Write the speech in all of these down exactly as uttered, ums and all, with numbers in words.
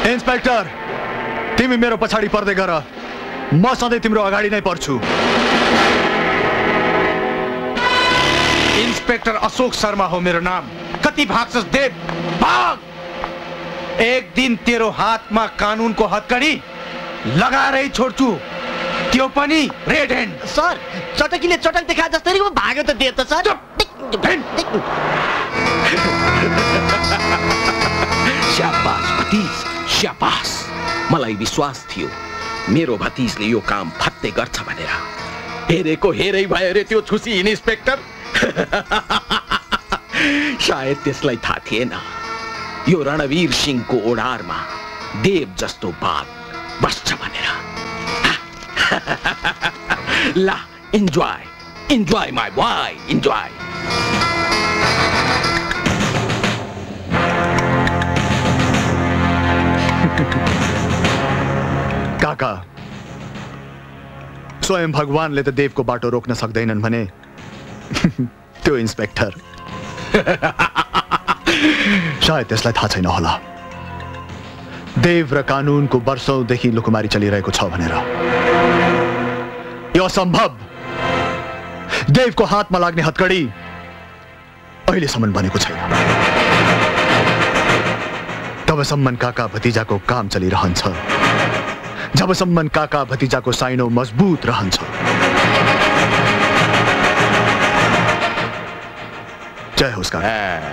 Inspector, तिमी मेरो पछाडि पर्दै गर, म सधैँ तिम्रो अगाडि नै पर्छु। इंस्पेक्टर अशोक शर्मा हो मेरो नाम। कति भाग्छस् देव, भाग। एक दिन तेरो हातमा कानुनको हतकडी लगाएरै छोड्छु, त्यो पनि रेड ह्यान्ड। सर, चटकीले चटक देखा जस्तै भाग्यो त देव त सर। शाबाश भतिज, शाबाश। मलाई विश्वास थियो मेरो भतिजले यो काम फत्ते गर्छ भनेर। हेरेको हेरै भयो रे त्यो छुसी इन्स्पेक्टर। सायद त्यसलाई थाहा थिएन यो रणवीर सिंहको ओडारमा देव जस्तो बाघ बस्छ भनेर। ला, enjoy enjoy my boy, enjoy. काका, स्वयं भगवानले त देवको बाटो रोक्न सक्दैनन् भने त्यो इन्स्पेक्टर सायद त्यसलाई थाहा छैन होला देव र कानुनको वर्षौंदेखि लुकुमारी चलिरहेको छ भनेर। यो असम्भव। देवको हातमा लाग्ने हतकडी अहिलेसम्म बनेको छैन। तबसम्म काका भतिजाको काम चलिरहन्छ, जबसम्म काका भतिजाको साइनो मजबुत रहन्छ। जय होस् काका।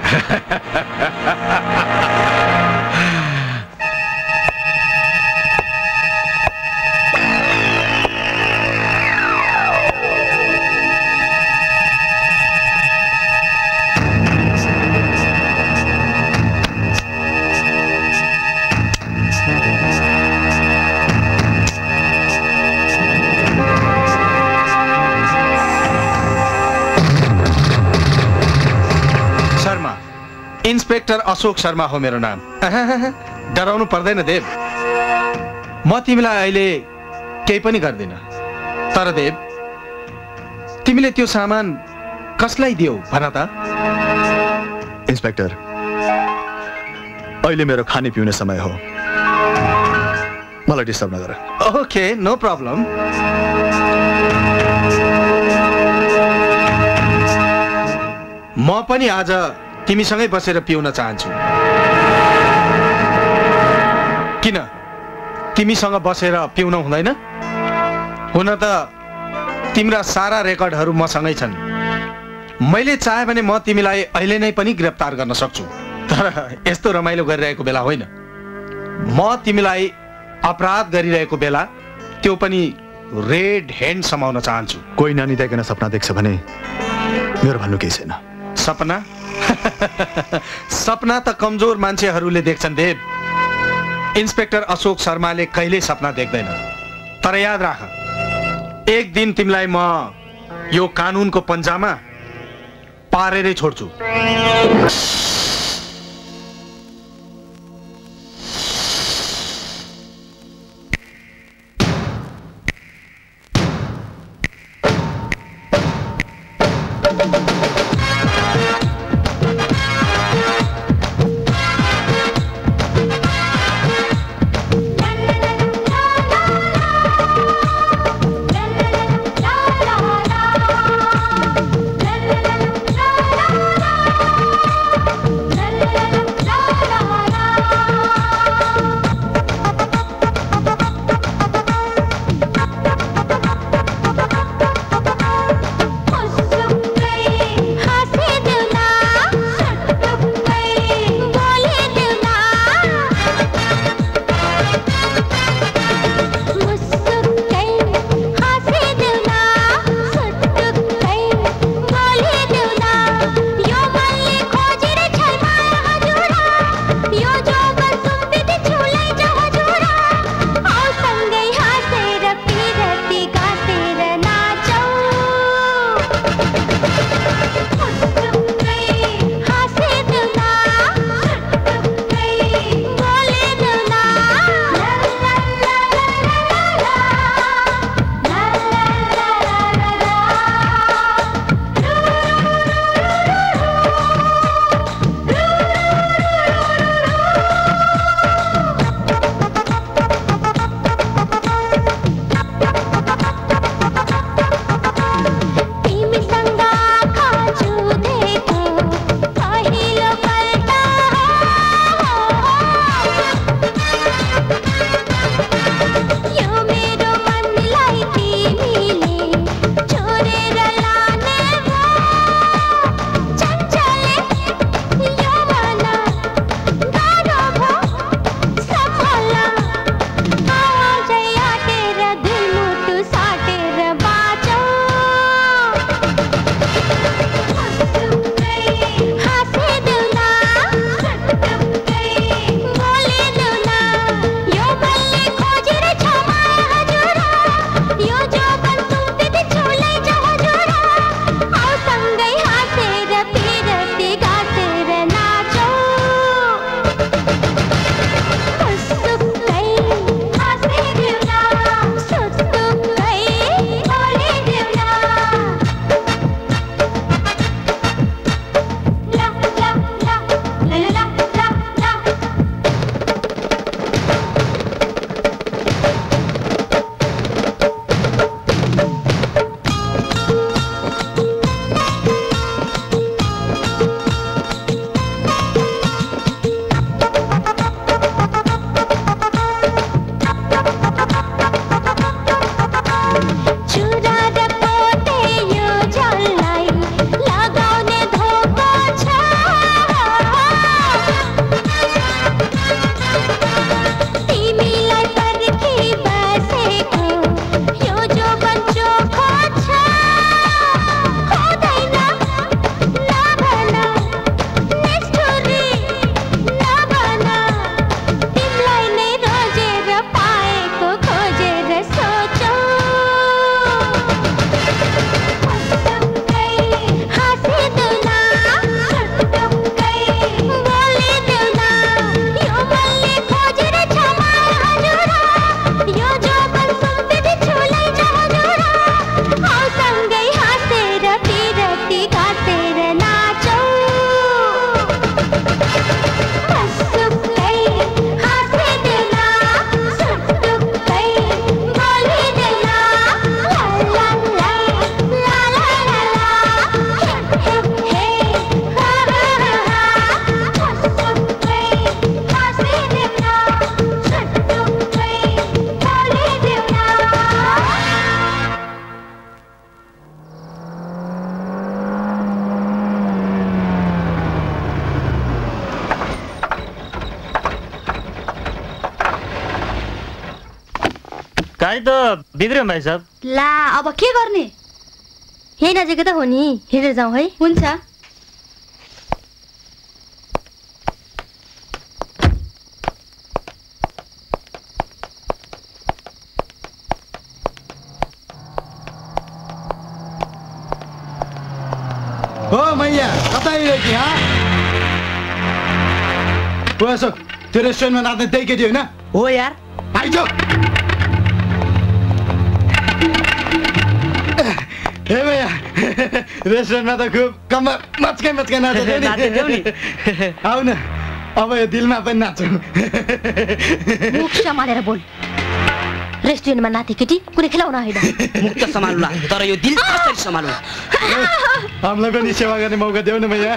इंस्पेक्टर अशोक शर्मा हो मेरो नाम। डराउनु पर्दैन देव, म तिमीलाई अहिले केही पनि गर्दिन। तर देव, तिमीले त्यो सामान कसलाई दियौ भन त? इन्स्पेक्टर, अहिले मेरो खाने पिउने समय हो, मलाई डिस्टर्ब नगर। Okay, no problem. म पनि आज तिमीसँगै बसेर पिउन चाहन्छु। किन तिमीसँग बसेर पिउन हुँदैन? हुन त तिम्रा सारा रेकर्डहरू मसँगै छन्। मैले चाहे भने म तिमीलाई अहिले नै पनि गिरफ्तार गर्न सक्छु, तर यस्तो रमाइलो गरिरहेको बेला होइन। म तिमीलाई अपराध गरिरहेको बेला, त्यो पनि रेड ह्यान्ड समाउन चाहन्छु। कोही नानी देखिन सपना देख्छ भने मेरो भन्नु केही छैन। सपना सपना त कमजोर मान्छेहरूले देख्छन् देव। इन्स्पेक्टर अशोक शर्माले कहिल्यै सपना देख्दैन। तर याद राख, एक दिन तिमीलाई म यो कानुनको पन्जामा पारेरै छोड्छु। Hey! गाडी त बिग्रियो भाइ साहब। ला अब के गर्ने? यही नजिकै त हो नि, हिँडेर जाउँ है। हुन्छ। ओ मैया कता आइरहेकी हाँ? ओ अशोक त्यो रेस्टुरेन्टमा नाच्ने त्यही केटी होइन? हो यार। आइज हे भैया रेस्टुरेन्टमा त खुब कम्मा मचकै मचकै नाचेको नि। आऊ न अब यो दिलमा पनि नाचौँ। मुख सम्हालेर बोल। रेस्टुरेन्टमा नाथे केटी कुनै खेलाउन होइन। मुख त सम्हाल्नुला तर यो दिल कसरी सम्हाल्नु? हामीलाई पनि सेवा गर्ने मौका देऊ न भैया।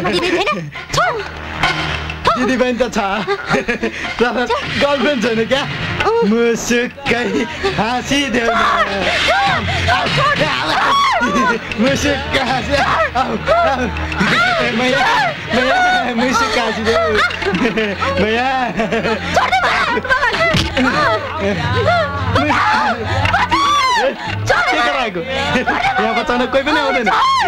दिदी बहिनी त छ तर गर्लफ्रेन्ड छैन क्या? मुसुक्कै हाँसिदेऊ न मुसुक्कै हाँसी मैया मैया मुसुक्क हाँसिदेऊ मैया। यहाँ बचाउन कोही पनि आउँदैन।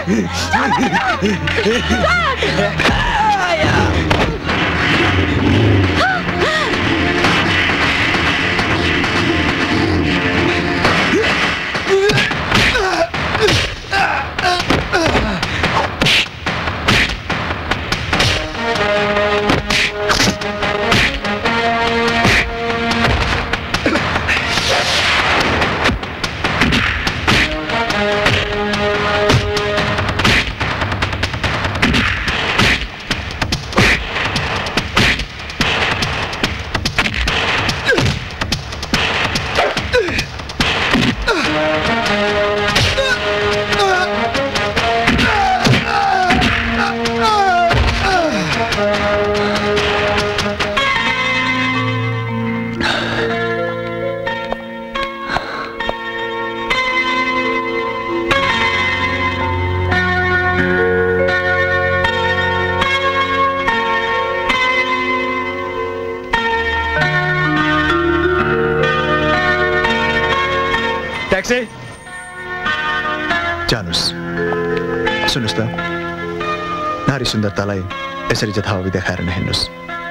जानुस् सुन्नुस् त नारी सुन्दरतालाई यसरी जथाभावी देखाएर नहिँड्नुस्।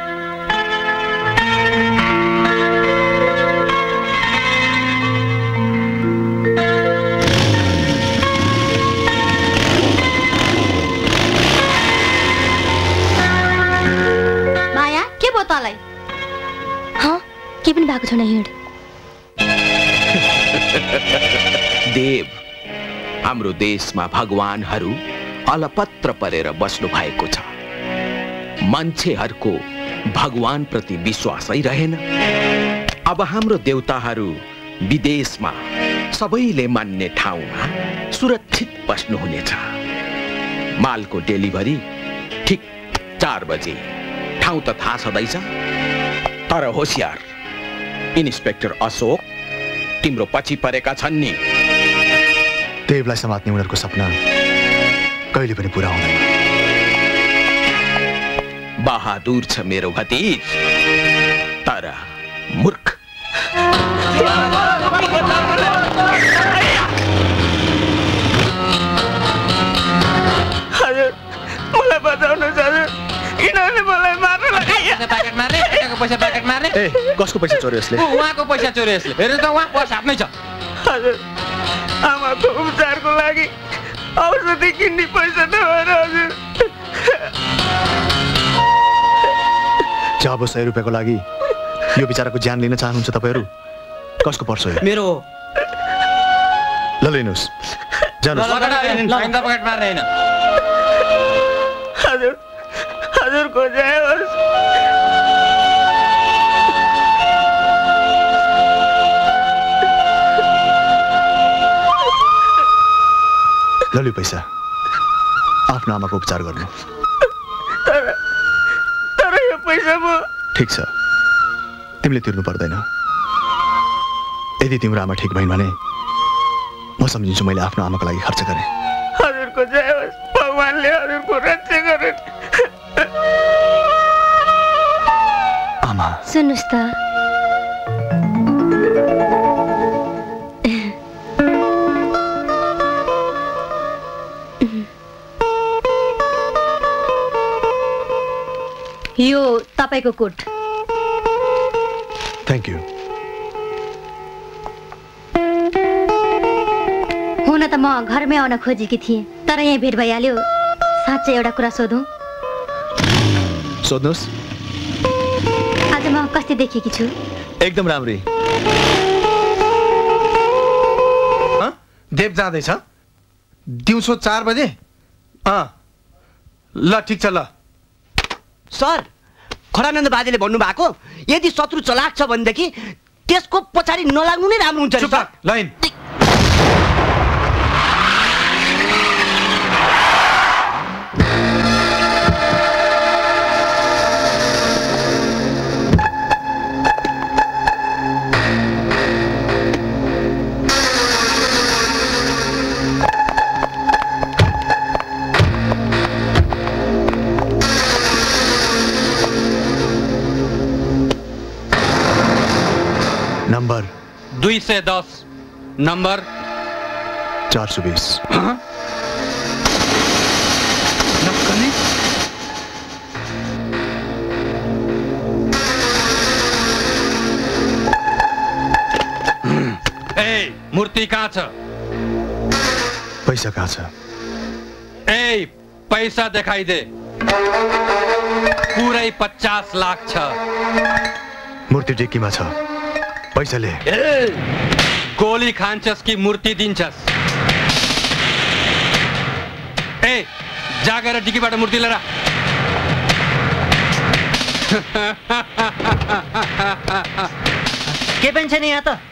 माया के भयो तँलाई? हँ के पनि भएको छैन हिँड। देव हाम्रो देशमा भगवानहरू अलपत्र परेर बस्नु भएको छ। मान्छेहरूको भगवान प्रति विश्वासै रहेन। अब हाम्रो देवताहरू विदेशमा सबैले मान्ने ठाउँमा सुरक्षित बस्नुहुनेछ। मालको डेलिभरी ठिक चार बजे। ठाउँ त थाहा छँदैछ तर होशियार इन्सपेक्टर अशोक तिम्रो पछि परेका छन् नि। देवलाई समात्ने उनीहरूको सपना कहिले पनि पुरा हुँदैन। बहादुर छ मेरो भतिज तर मूर्ख। हजुर मलाई बचाउनुहोस् हजुर, यिनीहरूले मलाई मार्न लाग्यो। प्याकेट मार्ने पैसा प्याकेट मार्ने। ए कसको पैसा चोर्यो यसले? उहाँको पैसा चोर्यो यसले। हेर्नु त उहाँ पर्स हातमै छ। हजुर आमाको उपचारको लागि औषधि किन्ने पैसा नभएर हजुर। जब सय रुपियाँको लागि यो बिचराको ज्यान लिन चाहनुहुन्छ तपाईँहरू? कसको पर्स हो? मेरो। ल लिनुहोस् जानुहोस्। प्याकेट मार्ने होइन। हजुर हजुरको जय होस्। लल्यु पैसा आफ्नो आमाको उपचार गर्नु। तर तर यो पैसा म ठिक छ तिमीले तिर्नु पर्दैन। यदि तिम्रो आमा ठिक भइन् भने म सम्झिन्छु मैले आफ्नो आमाको लागि खर्च गरेँ। हजुरको जय होस्। भगवानले हजुरको रक्षा गरून्। आमा सुन्नुस् त यो तपाईको कोट। Thank you. हुन त म घरमै आउन खोजेकी थिएँ, तर यहाँ भेट भइहाल्यो। साँच्चै एउटा कुरा सोधौँ? सोध्नुहोस्। आज म कस्तै देखेकी छु? एकदम राम्री। देव जाँदैछ दिउँसो चार बजे? अँ ल ठिक छ। ल सर, खडानन्द बाजेले भन्नुभएको यदि शत्रु चलाक छ भनेदेखि त्यसको पछाडि नलाग्नु नै राम्रो हुन्छ। चुप लाइन। नंबर दुई सय दस, नंबर चार सौ बीस। ए मूर्ति कहाँ छ? पैसा कहाँ छ? ए पैसा देखाई दे। पुरै पचास लाख छ। मूर्ति टेकीमा छ, पैसा ले। गोली खान्छस् कि मूर्ति दिन्छस्? ए जागेर डिकीबाट मूर्ति लिएर। के पनि छैन यहाँ त।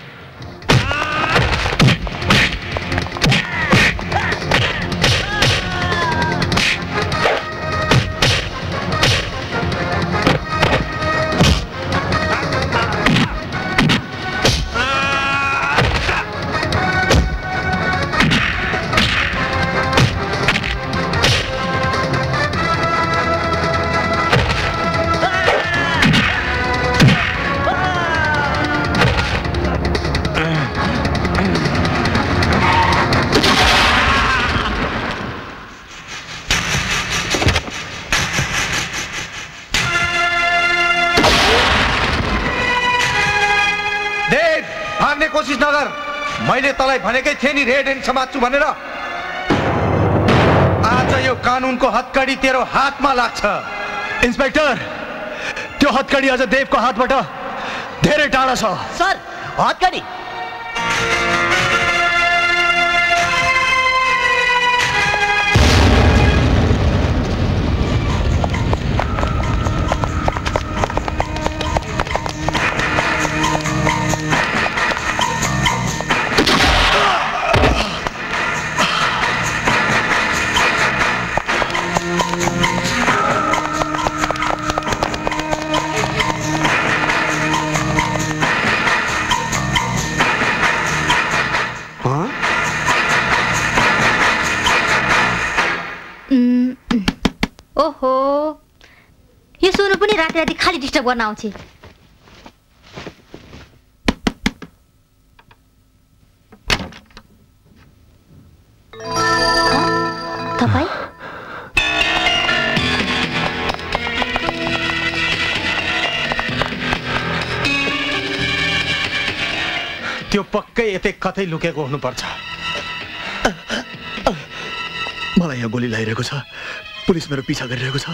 कोशिश नगर। मैले तलाई भनेकै थिएँ नि रेड एन्ड समात्छु भनेर। आज यो कानुनको हतकडी तेरो हातमा लाग्छ। इन्स्पेक्टर, त्यो हतकडी अझ देवको हातबाट धेरै टाढा छ। सर, हतकडी ओहो, यो सोनु पनि राति राति खाली डिस्टर्ब गर्न आउँछ। तपाईँ त्यो पक्कै यतै कतै लुकेको हुनुपर्छ। मलाई यहाँ गोली लागिरहेको छ। पुलिस मेरो पिछा गरिरहेको छ।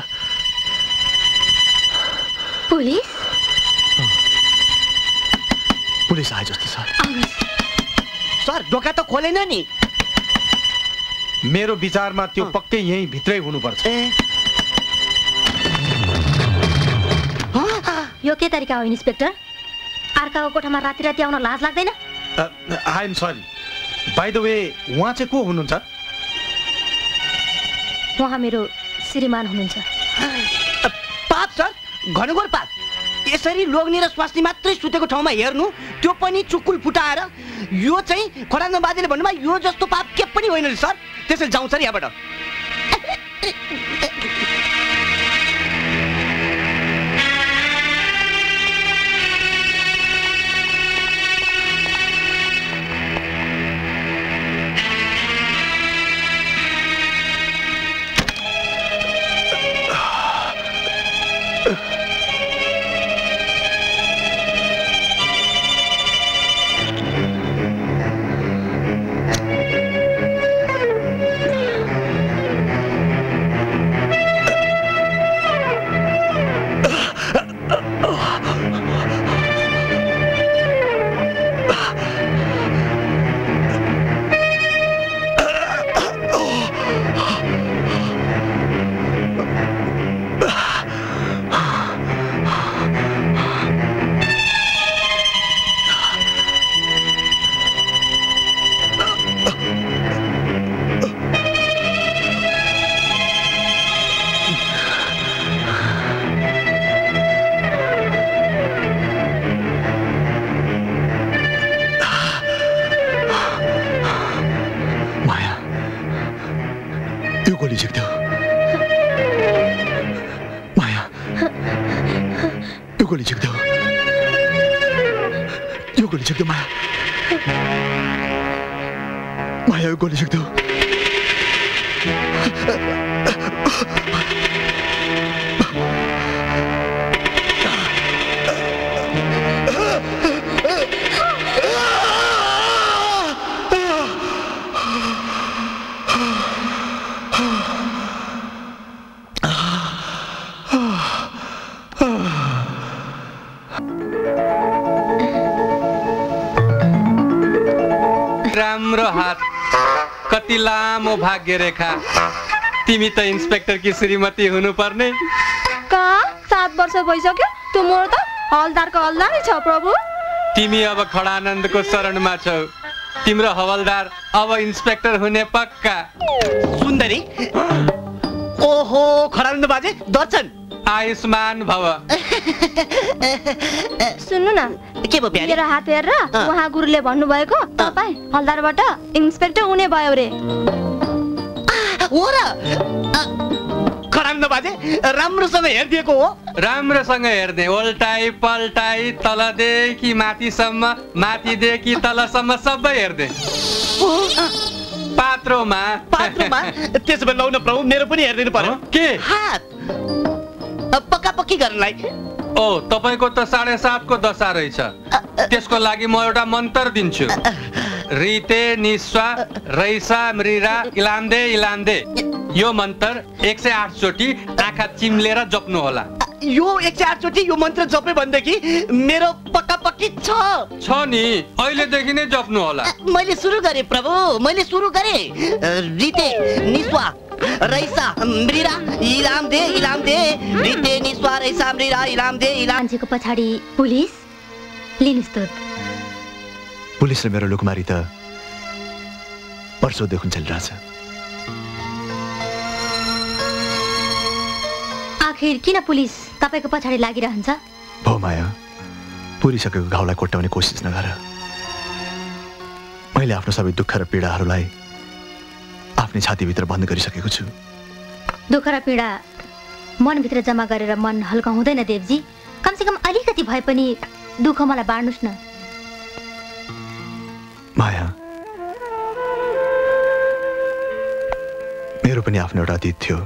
पुलिस? पुलिस आए जस्तो छ। सर, ढोका त खोलेन नि। मेरो विचारमा त्यो पक्कै यही भित्रै हुनुपर्छ। यो के तरिका हो इन्स्पेक्टर? अर्काको कोठामा राति राति आउन लाज लाग्दैन? I am sorry. By the way, उहाँ चाहिँ को हुनुहुन्छ? उहाँ मेरो श्रीमान हुनुहुन्छ। पाप सर, घनघोर पाप। यसरी लोग्ने र स्वास्नी मात्रै सुतेको ठाउँमा हेर्नु, त्यो पनि चुकुल फुटाएर। यो चाहिँ खडानन्द बाजेले भन्नुभयो यो जस्तो पाप के पनि होइन सर। त्यसैले जाउँ सर यहाँबाट। Uh... यो गोली सक्दो माया माया यो गोली सक्दो राम्रो हात कति लामो भाग्य रेखा तिमी त इन्स्पेक्टर की श्रीमती हुनुपर्ने कहाँ सात वर्ष भइसक्यो त्यो मोर त हवलदारको हवलदारै छ प्रभु तिमी अब खडानन्दको शरणमा छौ तिम्रो हवलदार अब इन्स्पेक्टर हुने पक्का सुन्दरी ओहो खडानन्द बाजे दर्शन आयुष्मान भव सुन्नु न के भयो प्यारे मेरो हात हेरेर उहाँ गुरुले भन्नुभएको तपाई हवलदारबाट इन्स्पेक्टर हुने भयो रे हो र खडानन्द बाजे राम्रोसँग हेरिदिएको हो राम्रोसँग हेर्ने ओल्टाई पल्टाई तलदेखि माथिसम्म माथिदेखि तलसम्म सबै हेर्ने पात्रोमा पात्रोमा त्यसो भए लौ न प्रभु मेरो पनि हेरिदिनु पर्यो के हात पक्का पक्की गर्नलाई ओ तपाईको त साढे सातको दशा रहेछ त्यसको लागि म एउटा मन्त्र दिन्छु रिते निस्वा रैसा मृरा इलाम्दे इलाम्दे यो मन्त्र एक सय आठ चोटि आँखा चिम्लेर जप्नु होला यो एक सय आठ चोटि यो मन्त्र जपे भनेदेखि मेरो पक्का पक्की छ छ नि अहिलेदेखि नै जप्नु होला मैले सुरु गरे प्रभु मैले सुरु गरे रिते निस्वा रैसा मृरा इलाम दे इलाम दे रिते निस्वा रैसा मृरा इलाम दे इलाम मान्छेको पछाडी पुलिस लिनुस् त पुलिसले मेरो लुकमारी त वर्षौंदेखि चलिरहेछ आखिर किन पुलिस तपाईको पछाडी लागिरहन्छ भो माया पुरिसकेको घाउलाई कोट्याउने कोसिस नगर मैले आफ्नो सबै दुःख र पीडाहरूलाई आफ्नै छातीभित्र बन्द गरिसकेको छु दुःख र पीडा मनभित्र जम्मा गरेर मन हल्का हुँदैन देवजी कमसेकम अलिकति भए पनि दुःख मलाई बाँड्नुस् न माया मेरो पनि आफ्नो एउटा अतीत थियो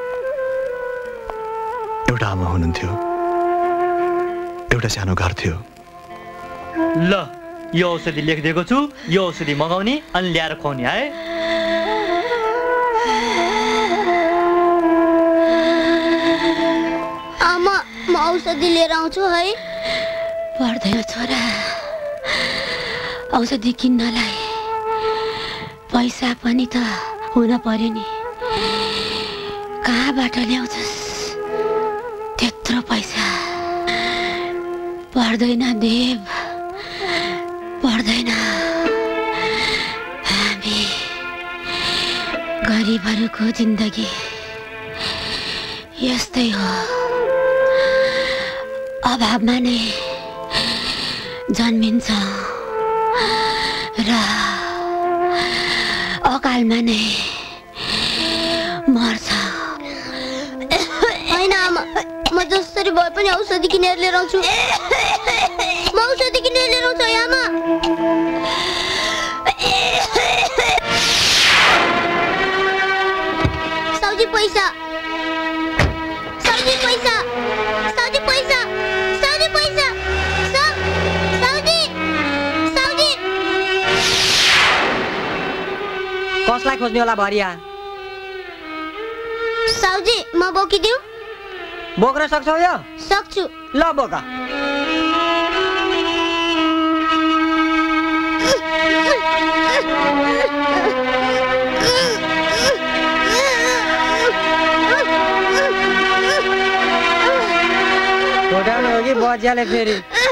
एउटा आमा हुनुहुन्थ्यो एउटा सानो घर थियो ल यो औषधि लेखिदिएको छु यो औषधि मगाउने अनि ल्याएर खुवाउने है आमा म औषधि लिएर आउँछु है पर्दैन छोरा औषधि किन्नलाई पैसा पनि त हुन पर्यो नि कहाँबाट ल्याउँछस् त्यत्रो पैसा पर्दैन देव पर्दैन हामी गरिबहरूको जिन्दगी यस्तै हो अभावमा नै जन्मिन्छ र अकालमा नै मर्छ हैन आमा म जसरी भए पनि औषधि किनेर लिएर आउँछु म औषधि किनेर लिएर आउँछु आमा साउजी पैसा साउजी पैसा साउजी पैसा साउजी पैसा साउजी साउजी कसलाई खोज्ने होला भरिया साउजी म बोकिदिउ बोक्न सक्छौ यो सक्छु ल बोका छोटाउनु हो कि बजियाले फेरि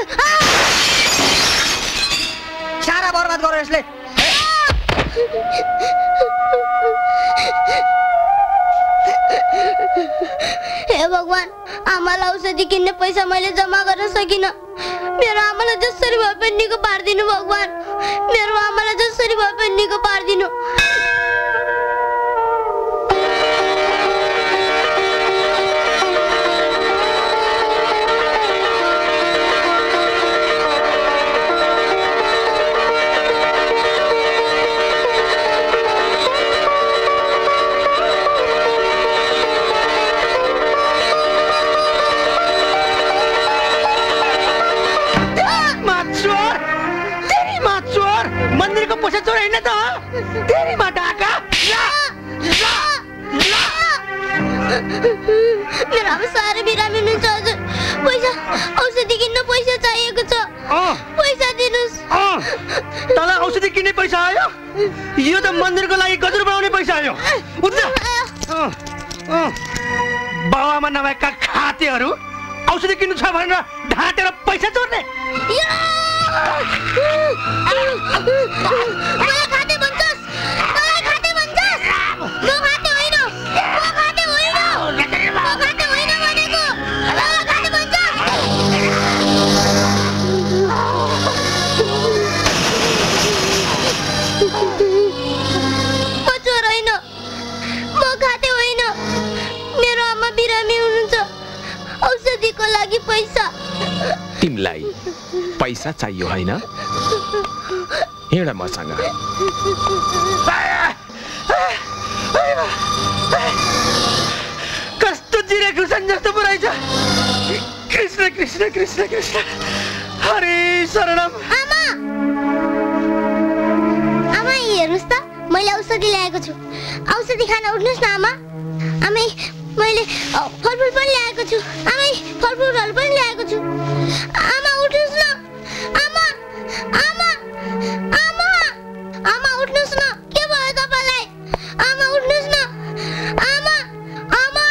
सारा बर्बाद गऱ्यो यसले हे भगवान आमालाई औषधि किन्ने पैसा मैले जम्मा गर्न सकिनँ मेरो आमालाई जसरी भए पनि निको पारिदिनु भगवान मेरो आमालाई जसरी भए पनि निको पारिदिनु तेरी माँ चोर मंदिर को पैसा चोर है ना तो तेरी माँ डाका मेरा अब सारे बिरामी हुनुहुन्छ हजुर पैसा औषधि किन्न पैसा चाहिएको छ पैसा दिनुस् तँलाई औषधि किन्ने पैसा आयो यो त मन्दिरको लागि गजुर बनाउने पैसा आयो उठ बाबामा नभएका खातेहरू औषधि किन्नु छ भनेर ढाँटेर पैसा चोर्ने मलाई खाते भन्छस् मलाई खाते भन्छस् म खाते होइन म खाते होइन म खाते होइन भनेको मलाई खाते भन्छस् म चोर होइन म खाते होइन मेरो आमा बिरामी हुनुहुन्छ औषधिको लागि पैसा तिमीलाई पैसा चाहियो हैन हिँड मसँग कस्तो जिरे खुर्सानी जस्तो पुऱ्याइछ कृष्ण कृष्ण कृष्ण कृष्ण हरे शरणम आमा आमा हेर्नुस् त मैले औषधि ल्याएको छु औषधि खान उठ्नुस् न आमा आमै मैले फलफुल पनि ल्याएको छु आमै फलफुलहरू पनि ल्याएको छु आमा उठ्नुस् न आमा आमा आमा आमा उठ्नुस् न के भयो तपाईलाई आमा उठ्नुस् न आमा आमा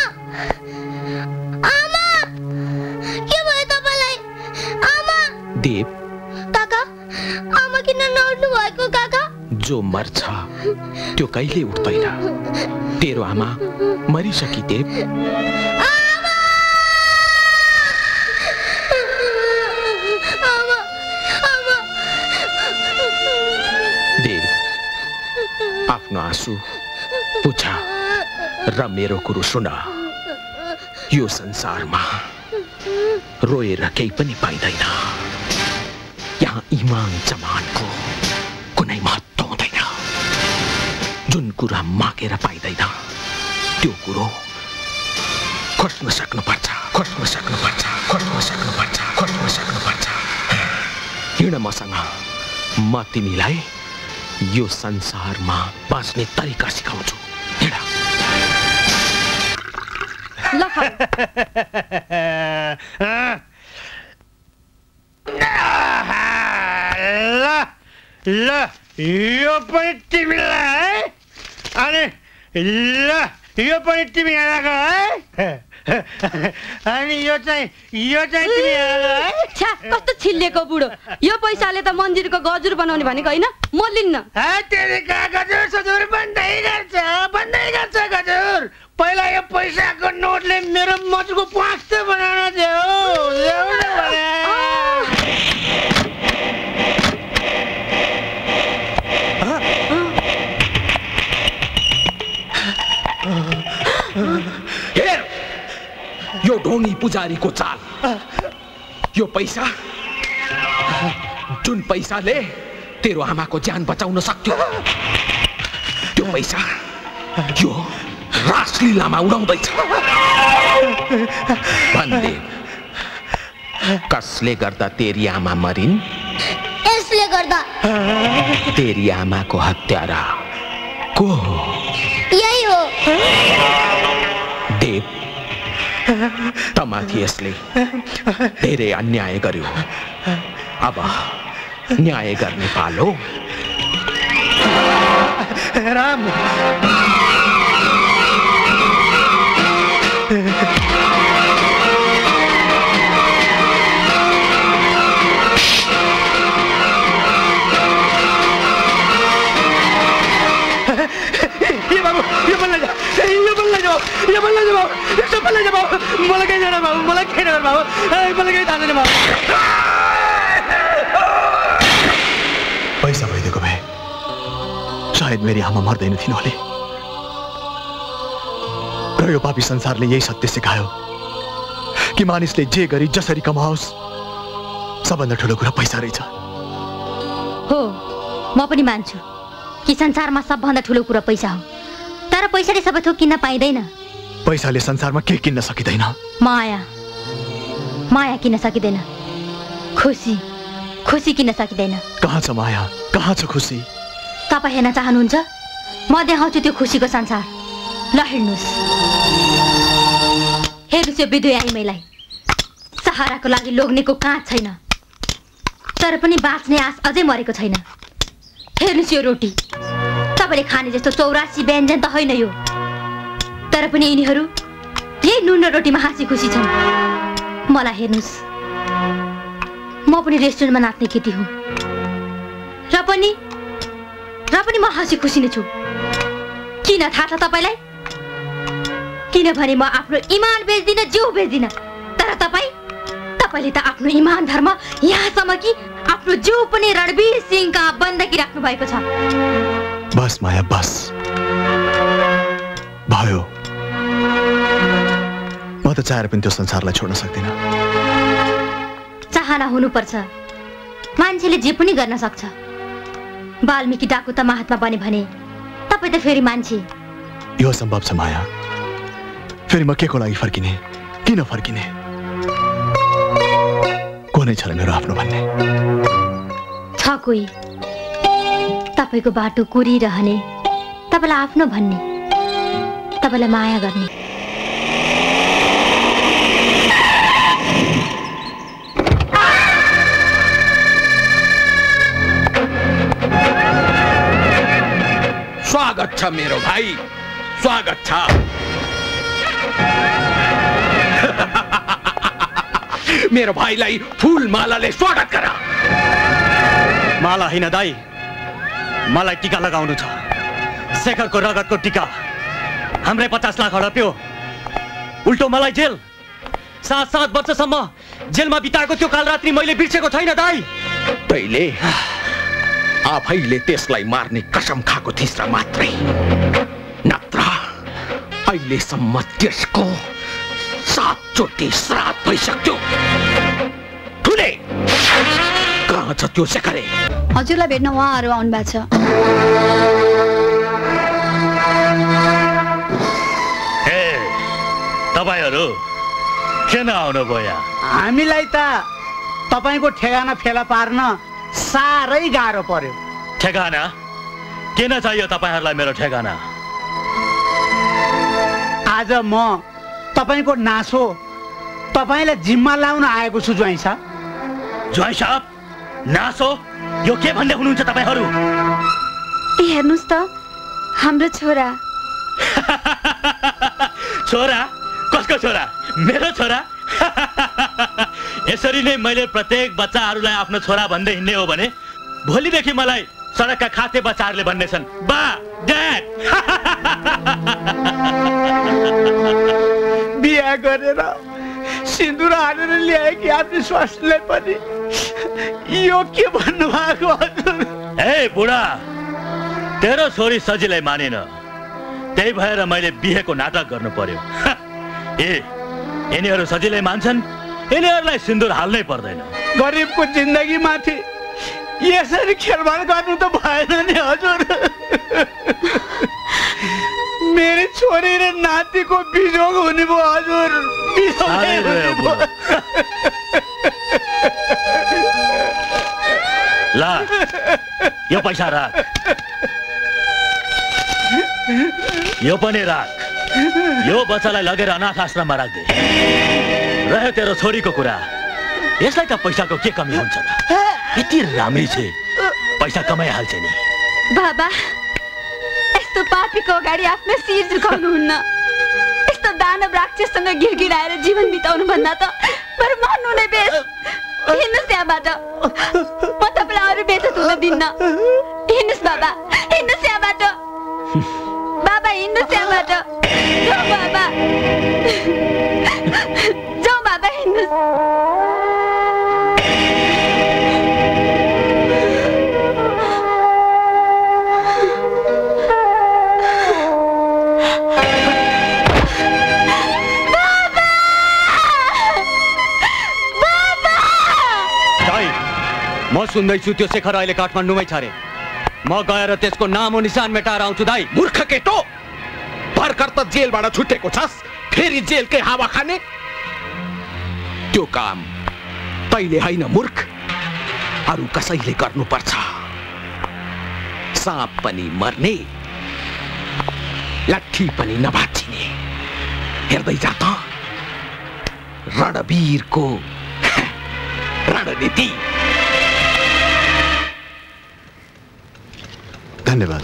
आमा के भयो तपाईलाई आमा देव काका आमा किन नउठ्नु भएको काका जो मर्छ त्यो कहिले उठ्दैन तेरो आमा मरिसकी देव देव आफ्नो आँसु पुछा र मेरो कुरो सुन यो संसारमा रोएर केही पनि पाइँदैन यहाँ इमान जमानको कुनै महत्त्व हुँदैन जुन कुरा मागेर पाइँदैन त्यो कुरो खोज्न सक्नुपर्छ खोज्न सक्नुपर्छ खोज्न सक्नुपर्छ खोज्न सक्नुपर्छ हिँड मसँग म तिमीलाई यो संसारमा बाँच्ने तरिका सिकाउँछु हिँड ल ल यो पनि तिमीलाई अनि ल यो पनि तिमी हेरेको है अनि यो चाहिँ यो चाहिँ तिमी हेरेको है छ्या कस्तो छिल्लेको बुढो यो पैसाले त मन्दिरको गजुर बनाउने भनेको होइन म लिन्न तेरि गजुर सजुर बन्दै गर्छ बन्दै गर्छ गजुर पहिला यो पैसाको नोटले मेरो मजुरको पाँच बनाउन देऊ हेर यो ढोंगी पुजारीको चाल यो पैसा जुन पैसाले तेरो आमाको ज्यान बचाउन सक्थ्यो त्यो पैसा यो रासलीलामा उडाउँदैछ भन्दै कसले गर्दा तेरी आमा मरिन् यसले गर्दा तेरी आमाको हत्यारा को हो यही हो देव तमाथि यसले धेरै अन्याय गर्यो अब न्याय गर्ने पालो राम ये बाबू ये बल्ला जा ये बल्ला जाओ ये बल्ला जाओ ये बल्ला जाओ मलाई कहीं जाना बाबू मलाई कहीं जाना बाबू मलाई कहीं जाना बाबू पैसा भइदिएको भए सायद मेरी आमा मर्दैन थिइन् होला र यो पापी संसारले यही सत्य सिकायो कि मानिसले जे गरी जसरी कमाओस् सबभन्दा ठुलो कुरा पैसा रहेछ हो म पनि मान्छु कि संसारमा सबभन्दा ठुलो कुरा पैसा हो तर पैसाले सबै थोक किन्न पाइँदैन पैसाले संसारमा के किन्न सकिँदैन माया माया किन्न सकिँदैन खुसी खुसी किन सकिँदैन? कहाँ छ माया, कहाँ छ खुसी? तपाईँ हेर्न चाहनुहुन्छ? म देखाउँछु त्यो खुसीको संसार। ल हेर्नुहोस्, हेर्नुहोस् यो विधुवा आइमाईलाई सहाराको लागि लोग्नेको काँच छैन, तर पनि बाँच्ने आश अझै मरेको छैन। हेर्नुहोस् यो रोटी, तपाईँले खाने जस्तो चौरासी व्यञ्जन त होइन यो, तर पनि यिनीहरू यही नुन र रोटीमा हाँसी खुसी छन्। मलाई हेर्नुहोस्, म पनि रेस्टुरेन्टमा नाच्ने केटी हुँ, र पनि र पनि म हाँसी खुसी नै छु। किन थाहा छ तपाईँलाई? किनभने म आफ्नो इमान बेच्दिनँ, जिउ बेच्दिनँ, तर तपाईँ तपाईँले त आफ्नो इमान धर्म यहाँसम्म कि आफ्नो जिउ पनि रणवीर सिंह कहाँ बन्दकी राख्नु भएको छ। बस माया, बस भयो। म त चाहेर पनि त्यो संसारलाई छोड्न सक्दिनँ। चाहना हुनुपर्छ, मान्छेले जे पनि गर्न सक्छ। वाल्मीकि डाकु त महात्मा बने भने तपाईँ त फेरि मान्छे। यो सम्भव छ माया। फेरि म के को लागि फर्किने, किन फर्किने? को नै छ र मेरो आफ्नो भन्ने? छ कोही, तपाईँको बाटो कुरिरहने, तपाईँलाई आफ्नो भन्ने, तपाईँलाई माया गर्ने। स्वागत छ मेरो भाइ, स्वागत छ। मेरो भाइलाई फूल मालाले स्वागत गर। माला होइन दाई, मलाई टीका लगाउनु छ। शेखरको रगतको टीका। हाम्रै पचास लाख हडप्यो, उल्टो मलाई जेल। सात सात वर्षसम्म जेलमा बिताएको त्यो कालरात्रि मैले बिर्सेको छैन दाई। तैले आफैले त्यसलाई मार्ने कसम खाएको थिइस् र मात्रै, नत्र अहिलेसम्म त्यसको सातचोटि श्राद्ध भइसक्यो। ठुले कहाँ छ त्यो शेखरे? हजुरलाई भेट्न उहाँहरू आउनु भएको छ। ए तपाईहरू किन आउनु भयो? हामीलाई त तपाईँको ठेगाना फेला पार्न साह्रै गाह्रो पर्यो। ठेगाना? किन चाहियो तपाईँहरूलाई मेरो ठेगाना? आज म तपाईँको नासो तपाईँलाई जिम्मा लाउन आएको छु ज्वाइँ साहब। ज्वाइँ साहब, नासो? यो के भन्दै हुनुहुन्छ तपाईँहरू? हेर्नुहोस् त, हाम्रो छोरा। छोरा? कसको छोरा? मेरो छोरा? यसरी नै मैले प्रत्येक बच्चाहरूलाई आफ्नो छोरा भन्दै हिँड्ने हो भने भोलिदेखि मलाई सडकका खाते बच्चाहरूले भन्नेछन्, बा ड्याड। बिहा गरेर सिन्दुर हालेर ल्याएकी आफ्नो स्वास्नीलाई पनि यो के भन्नु भएको हजुर? ए बुढा, तेरो छोरी सजिलै मानेन, त्यही भएर मैले बिहेको नाटक गर्नु पर्यो। ए यिनीहरू सजिलै मान्छन्, यिनीहरूलाई सिन्दुर हाल्नै पर्दैन। गरिबको जिन्दगी माथि यसरी खेलबाड गर्नु त भएन नि हजुर। मेरो छोरी र नातिको बिजोग हुने भयो हजुर। ला यो पैसा राख, यो पनि राख। यो बच्चालाई लगेर अनाथ आश्रममा राख्दे। रह्यो तेरो छोरीको कुरा, यसलाई त पैसाको के कमी हुन्छ र? यति राम्री छे, पैसा कमाइहाल्छ नि। बाबा, यस्तो पापीको अगाडि आफ्नो शिर झुकाउनुहुन्न। यस्तो दानव राक्षससँग गिरगिराएर जीवन बिताउनु भन्दा त बरु मर्नु नै बेस। हिँड्नुहोस् यहाँबाट, म तपाईँलाई अरू बेचत हुन दिन्न। हिँड्नुहोस् बाबा, हिँड्नुहोस् यहाँबाट। बाबा हिँड्नुहोस् यहाँबाट। जाऊ बाबा, जाऊ बाबा, हिँड्नुहोस्। म सुन्दैछु त्यो शेखर अहिले काठमाडौँमै छ रे। म गएर त्यसको नामो निशान मेटाएर आउँछु दाई। मूर्ख केटो, भर्खर त जेलबाट छुटेको छस्, फेरि जेलकै हावा खाने? त्यो काम तैले होइन मूर्ख, अरू कसैले गर्नुपर्छ। साँप पनि मर्ने, लाठी पनि नभाँचिने। हेर्दै जा त रणवीरको रणनीति। धन्यवाद।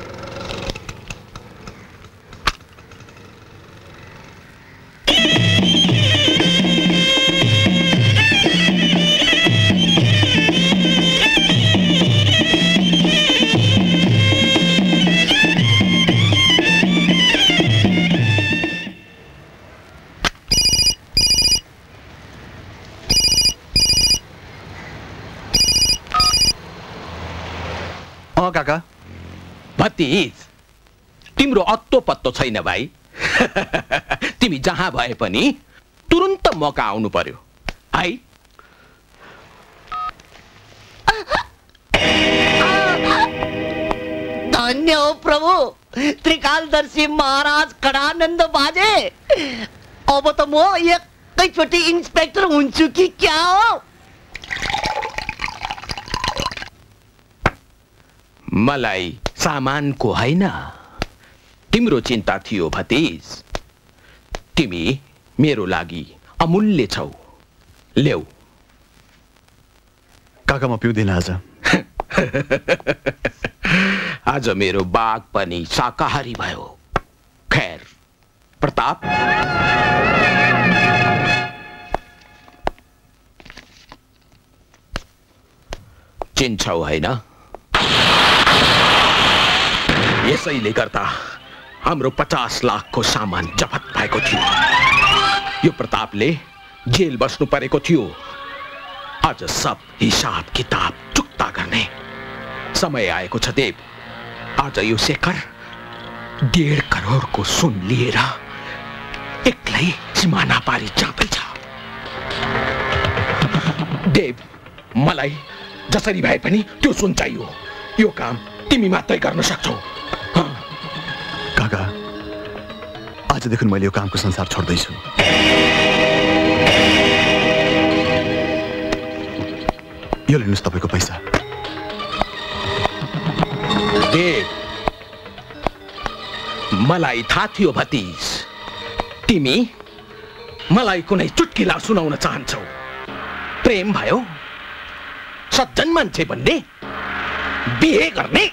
काका भतिज, तिम्रो अत्तो पत्तो छैन भाइ। तिमी जहाँ भए पनि तुरुन्त मौका आउनु पर्यो है। धन्य हो प्रभु, त्रिकालदर्शी महाराज कडानन्द बाजे। अब त म एकैचोटि इन्सपेक्टर हुन्छु कि क्या हो? मलाई सामानको हैन, तिम्रो चिन्ता थियो भतिज। तिमी मेरो लागि अमूल्य छौ। ल्याऊ। काका म पिउँदिन आज। आज मेरो बाघ पनि शाकाहारी भयो। खैर प्रताप, चिन्छौ हैन? यसैले गर्दा हाम्रो पचास लाखको सामान जफत भएको थियो। यो प्रतापले जेल बस्नु परेको थियो। आज सब हिसाब किताब चुक्ता गर्ने समय आएको छ देव। आज यो शेखर डेढ करोडको सुन लिएर एक्लै सिमाना पारी जाँदैछ। देव, मलाई जसरी भए पनि त्यो सुन चाहियो। यो काम तिमी मात्रै गर्न सक्छौ। काका, आजदेखि मैले यो कामको संसार छोड्दैछु। यो लिनुहोस् तपाईँको पैसा। देव, मलाई थाहा थियो भतिज, तिमी मलाई कुनै चुटकिला सुनाउन चाहन्छौ। प्रेम भयो, सज्जन मान्छे बन्ने, बिहे गर्ने,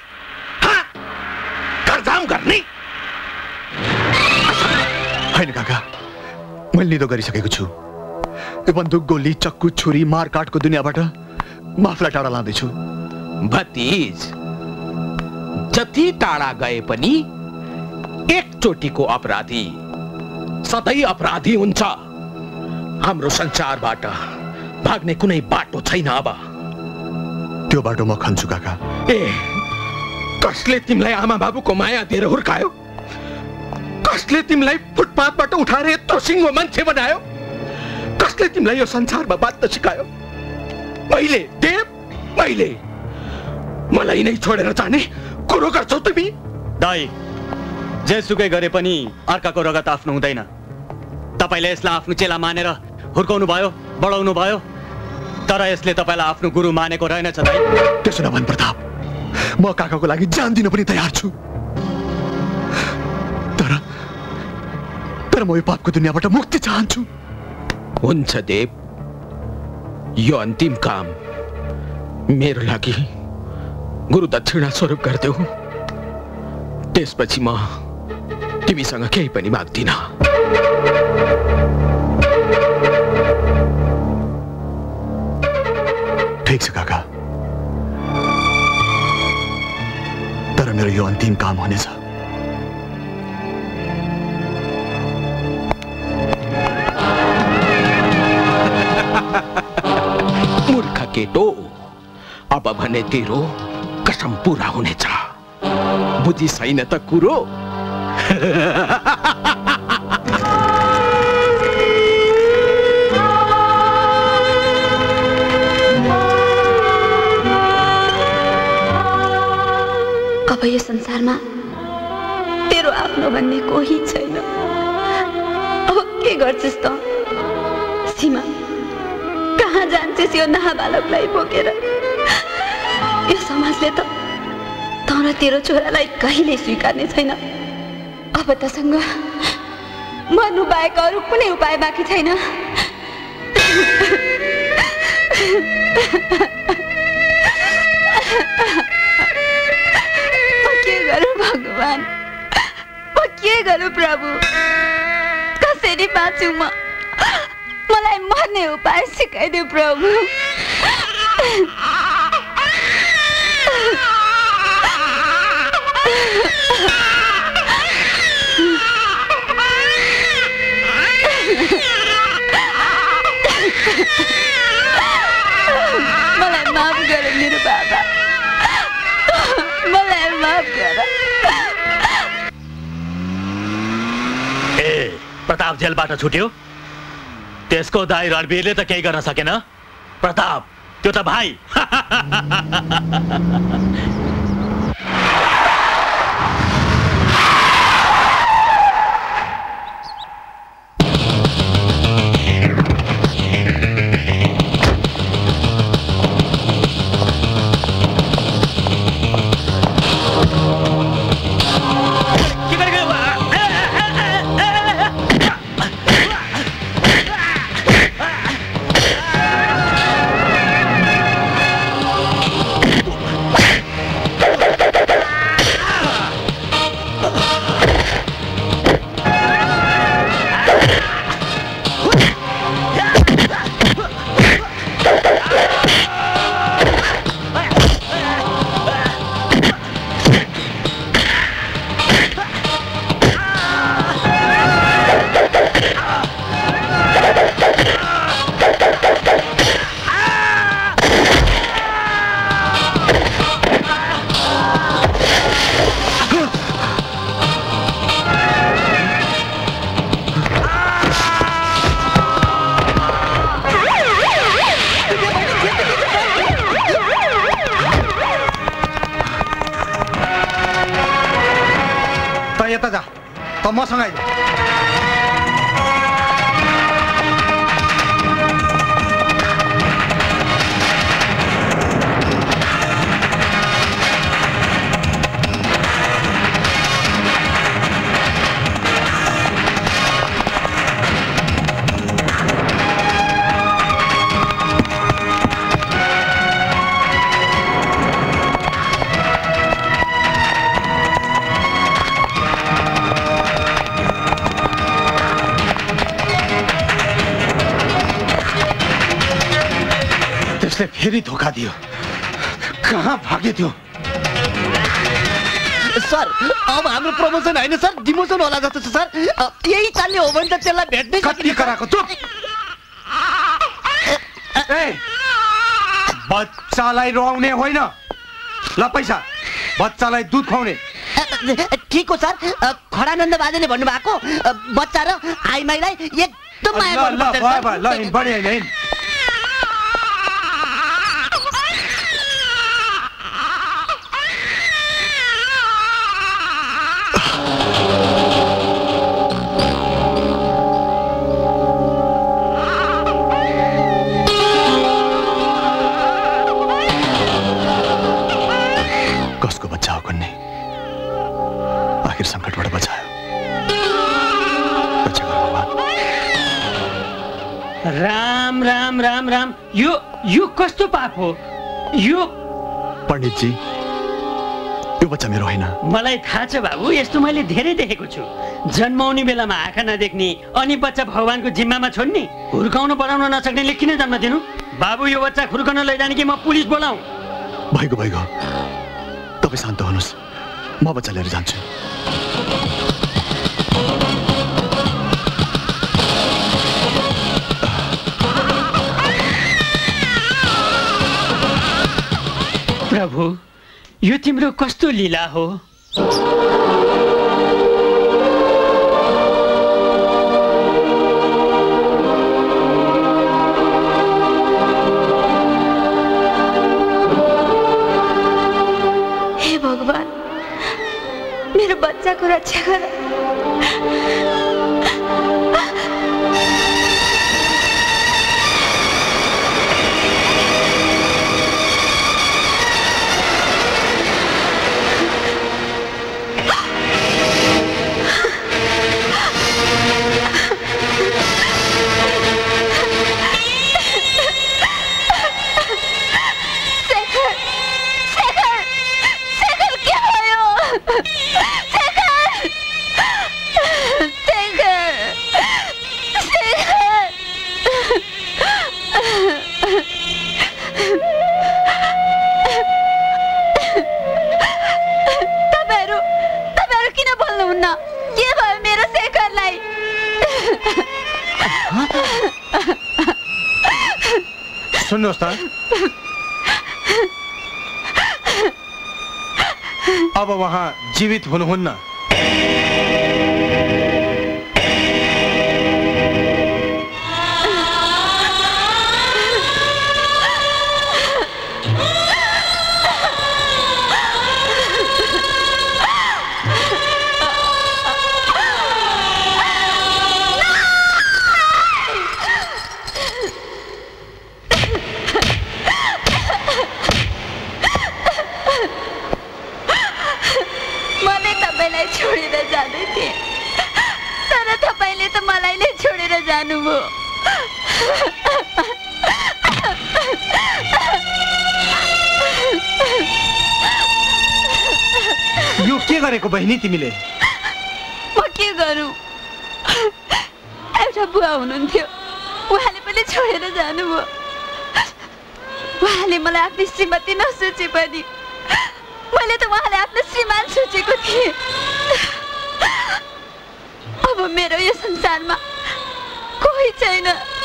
घरजाम गर्ने। हैन काका, मैले निदो गरिसकेको छु। यो बन्दुक, गोली, चक्कु, छुरी, मारकाटको दुनियाँबाट म आफूलाई टाढा लाँदैछु। भतिज, जति टाढा गए पनि एकचोटिको अपराधी सधैँ अपराधी हुन्छ। हाम्रो संसारबाट भाग्ने कुनै बाटो छैन। अब त्यो बाटो म खन्छु काका। ए, कसले तिमीलाई आमा बाबुको माया दिएर हुर्कायो? कसले तिमीलाई फुटपाथबाट उठाएर यत्रो सिङ्गो मान्छे बनायो? कसले तिमीलाई यो संसारमा बाँच्न सिकायो? मैले देव, मैले। मलाई नै छोडेर जाने कुरो गर्छौ तिमी? दाइ, जेसुकै गरे पनि अर्काको रगत आफ्नो हुँदैन। तपाईँले यसलाई आफ्नो चेला मानेर हुर्काउनु भयो, बढाउनु भयो, तर यसले तपाईँलाई आफ्नो गुरु मानेको रहेनछ दाइ। त्यसो नभन् प्रताप, म काकाको लागि जान दिन पनि तयार छु। तर तर म यो पापको दुनियाँबाट मुक्ति चाहन्छु। हुन्छ देव, यो अन्तिम काम मेरो लागि गुरु दक्षिणा स्वरूप गरिदेऊ। त्यसपछि म तिमीसँग केही पनि माग्दिन। ठिक छ काका, तर मेरो यो अन्तिम काम हुनेछ। मूर्ख केटो, अब भने तेरो कसम पूरा हुनेछ। बुझी छैन त कुरो? अब यो संसारमा तेरो आफ्नो भन्ने कोही छैन। अब के गर्छस् त? सीमा, कहाँ जान्छस् यो नाबालकलाई बोकेर? यो समाजले त तँ र तेरो छोरालाई कहिले स्वीकार्ने छैन। अब तसँग मर्नु बाहेक अरू कुनै उपाय बाँकी छैन। म के गरौँ भगवान्, म के गरौँ प्रभु, कसरी बाँचौँ म? मलाई मर्ने उपाय सिकाइदेऊ प्रभु। मलाई माफ गर मेरो बाबा, मलाई माफ गर। ए प्रताप जेलबाट छुट्यो, त्यसको दाइ रणवीरले त केही गर्न सकेन। प्रताप त्यो त भाइ। मसँग आइज। फेरि धोखा दियो, कहाँ भागे थियो? सर अब हाम्रो प्रमोसन होइन सर, डिमोसन होला जस्तो छ सर। यही चालले हो भने त त्यसलाई भेट्दै कति कराको। चुप। ए बच्चालाई रुवाउने होइन, ल पैसा बच्चालाई दुध खुवाउने। ठीक हो सर, खडानन्द बाजेले भन्नुभएको बच्चा र आइमाईलाई एकदम माया गर्नुपर्छ सर। ल ल बढी हैन। संकटबाट बचायो। राम राम राम राम। यो यो कस्तो पाप हो? यो पण्डित जी, यो बच्चा मेरो होइन। मलाई थाहा छ बाबु, यस्तो मैले धेरै देखेको छु। जन्माउने बेलामा आँखा नदेख्ने अनि बच्चा भगवानको जिम्मामा छोड्ने, हुर्काउन पढाउन नसक्नेले किन जन्म दिनु? बाबु यो बच्चा खुर्काउन लैजाने कि म पुलिस बोलाऊ? भइगयो भइगयो, तपाईँ शान्त हुनुहोस्, म बच्चा लिएर जान्छु। प्रभु, यो तिम्रो कस्तो लीला हो? हे भगवान, मेरो बच्चाको रक्षा गर। सुन्नुहोस् त, अब उहाँ जीवित हुनुहुन्न। यो के गरेको बहिनी तिमीले? म के गरौँ? एउटा बुवा हुनुहुन्थ्यो, उहाँले पनि छोडेर जानुभयो। उहाँले मलाई आफ्नो श्रीमती नसोचे पनि मैले त उहाँले आफ्नो श्रीमान सोचेको थिएँ। अब मेरो यो संसारमा कोही छैन।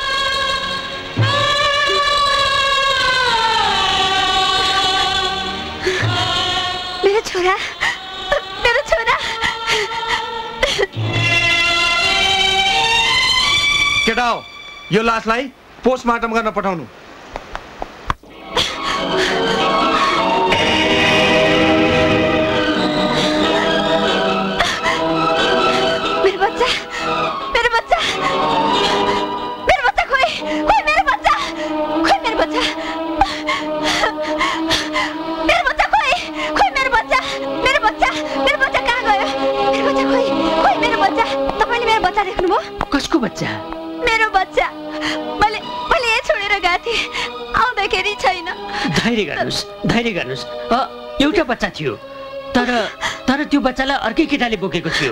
मेरो छोरा, मेरो छोरा। केटा हो, यो लासलाई पोस्टमार्टम गर्न पठाउनु। मेरो बच्चा, मेरो बच्चा, मेरो बच्चा खोइ, खोइ मेरो बच्चा, खोइ मेरो बच्चा, मेरो बच्चा खोइ, खोइ मेरो बच्चा, मेरो बच्चा, मेरो बच्चा कहाँ गयो? मेरो बच्चा खोइ, खोइ मेरो बच्चा। तपाईँले मेरो बच्चा देख्नुभयो? कसको बच्चा? मेरो बच्चा। मैले मैले यही छोडेर गएको थिएँ, आउँदाखेरि छैन। धैर्य गर्नुहोस्, धैर्य गर्नुहोस्। एउटा बच्चा थियो, तर तर त्यो बच्चालाई अर्कै केटाले बोकेको थियो।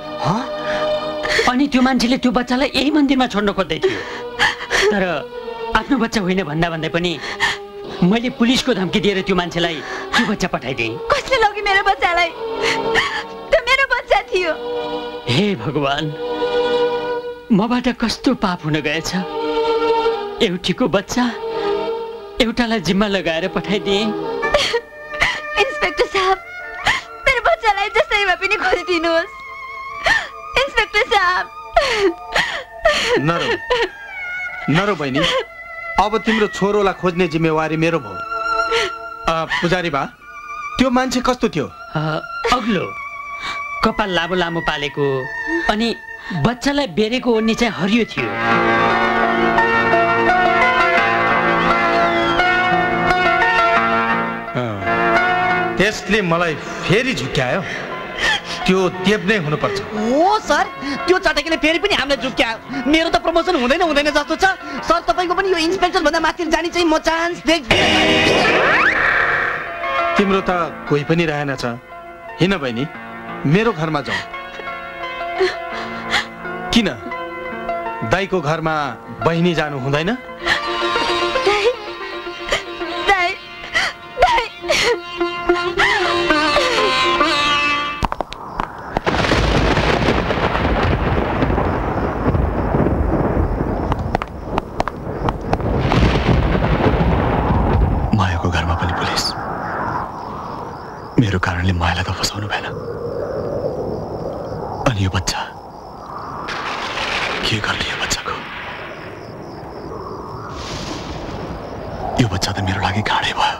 अनि त्यो मान्छेले त्यो बच्चालाई यही मन्दिरमा छोड्न खोज्दै थियो। तर आफ्नो बच्चा होइन भन्दा भन्दै पनि मैले पुलिसको धम्की दिएर त्यो मान्छेलाई त्यो बच्चा पठाइदिएँ। कसले लग्यो मेरो बच्चालाई? त्यो मेरो बच्चा थियो। हे भगवान, मबाट कस्तो पाप हुन गएछ। एउटीको बच्चा एउटालाई जिम्मा लगाएर पठाइदिए। इन्स्पेक्टर साहब, मेरो बच्चालाई जसरी भए पनि खोजिदिनुहोस्। इन्स्पेक्टर साहब। नरो नरो बहिनी, अब तिम्रो छोरोलाई खोज्ने जिम्मेवारी मेरो भयो। पुजारी बा, त्यो मान्छे कस्तो थियो? अग्लो, कपाल लामो लामो पालेको, अनि बच्चालाई बेरेको ओढ्ने चाहिँ हरियो थियो। त्यसले मलाई फेरि झुक्क्यायो। त्यो देव नै हुनुपर्छ। ओ सर, त्यो चटकीले फेरि पनि हामीलाई झुक्क्यायो। मेरो त प्रमोसन हुँदैन हुँदैन जस्तो छ। सर, तपाईँको पनि यो इन्सपेक्टर भन्दा माथि जाने चाहिँ म चान्स देख्दिनँ। तिम्रो त कोही पनि रहेनछ। हिँड बहिनी, मेरो घरमा जाऊ। किन दाइको घरमा बहिनी जानु हुँदैन? मायाको घरमा पनि पुलिस। मेरो कारणले मायालाई त फसाउनु भएन। अनि यो बच्चा के गर्ने? यो बच्चाको यो बच्चा त मेरो लागि गाडै भयो।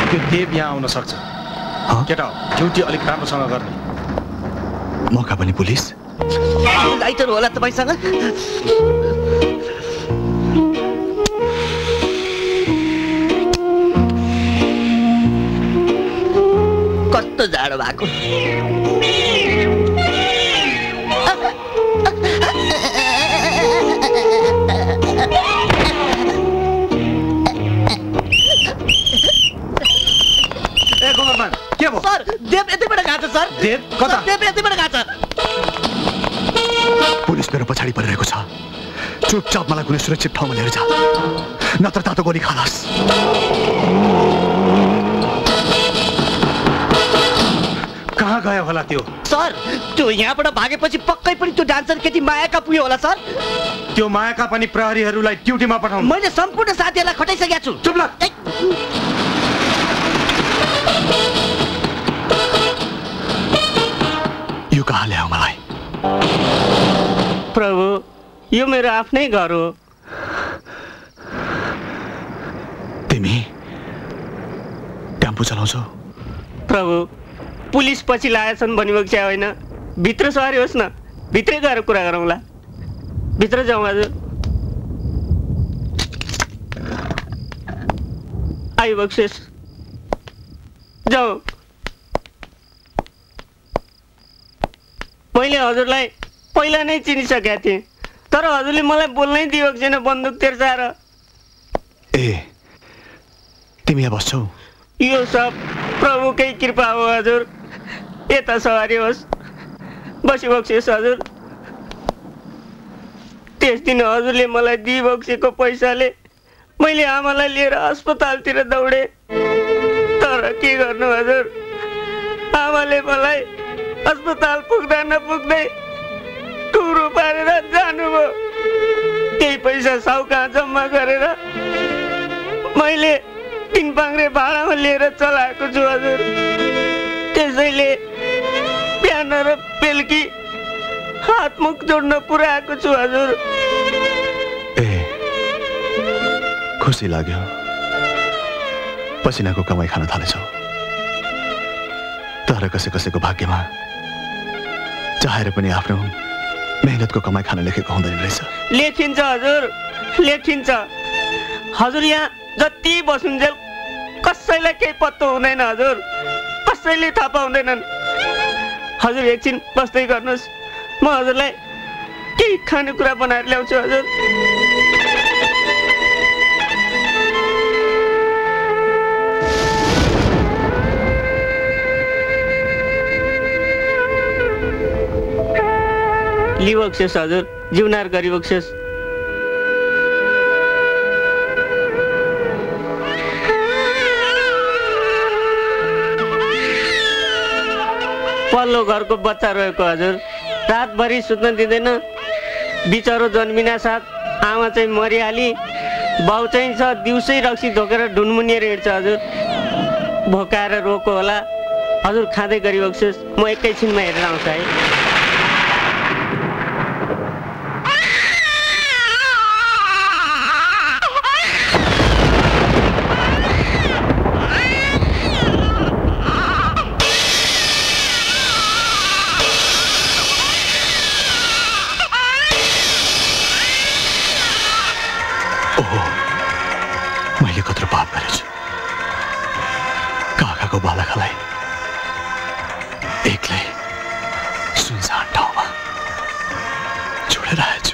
त्यो देव यहाँ आउन सक्छ। केटा ड्युटी अलिक राम्रोसँग गर्ने। मौका पनि पुलिस लाइटर होला तपाईसँग? कस्तो जाडो भएको। ए गोबरमान के भयो? सर देव यतिबाट गएको छ सर। देव कता? देव यतिबाट गएको छ। पुलिस मेरो पछाडि परिरहेको छ। चुपचाप मलाई कुनै सुरक्षित ठाउँमा लिएर जा, नत्र तातो गोली खालास। कहाँ गयो होला त्यो? सर त्यो यहाँबाट भागेपछि पक्कै पनि त्यो डान्सर केटी मायाका पुग्यो होला सर। त्यो मायाका पनि प्रहरीहरूलाई ड्युटीमा पठाउनु। मैले सम्पूर्ण साथीहरूलाई खटाइसकेको छु। चुप लाग। यो कहाँ ल्याऊ मलाई? प्रभु यो मेरो आफ्नै घर हो। तिमी टेम्पो चलाउँछौ? प्रभु पुलिस पछि लागेछन् भनिबक्छ होइन। भित्र सवारी होस् न, भित्रै गएर कुरा गरौँला। भित्र जाउँ हजुर। आइबक्सेस जाउँ। मैले हजुरलाई पहिला नै चिनिसकेका थिएँ, तर हजुरले मलाई बोल्नै दिएको छैन बन्दुक तेर्साएर। ए तिमी यहाँ बस्छौ? यो सब प्रभुकै कृपा हो हजुर। यता सवारी होस्, बसिबक्सेस् हजुर। त्यस दिन हजुरले मलाई दिइबक्सेको पैसाले मैले आमालाई लिएर अस्पतालतिर दौडेँ। तर के गर्नु हजुर, आमाले मलाई अस्पताल पुग्दा नपुग्दै टुरो पारेर जानुभयो। त्यही पैसा साउका जम्मा गरेर मैले तिन पाङ्रे भाडामा लिएर चलाएको छु हजुर। त्यसैले बिहान र बेलुकी हात मुख जोड्न पुर्याएको छु हजुर। ए खुसी लाग्यो, पसिनाको कमाई खान थालेछौ। तर कसै कसैको भाग्यमा चाहेर पनि आफ्नो मेहनतको कमाई खान लेखेको हुँदैन रहेछ। लेखिन्छ हजुर, लेखिन्छ। हजुर यहाँ जति बसुन्जेल कसैलाई केही पत्तो हुँदैन हजुर, कसैले थाहा पाउँदैनन्। हजुर एकछिन बस्दै गर्नुहोस्, म हजुरलाई केही खानेकुरा बनाएर ल्याउँछु हजुर। लिबक्सेस हजुर, जिउनार गरिबक्सेस। पल्लो घरको बच्चा रहेको हजुर, रातभरि सुत्न दिँदैन। बिचरो जन्मिना साथ आमा चाहिँ मरिहाली, बाउ चाहिँ छ दिउँसै रक्सी धोकेर ढुनमुनिएर हिँड्छ हजुर। भोकाएर रोको होला हजुर। खाँदै गरिबक्सेस, म एकैछिनमा हेरेर आउँछु है। मैले कत्रो पाप गरेछु। काकाको बालकलाई एक्लै सुनसान ठाउँमा छोडेर आएछु।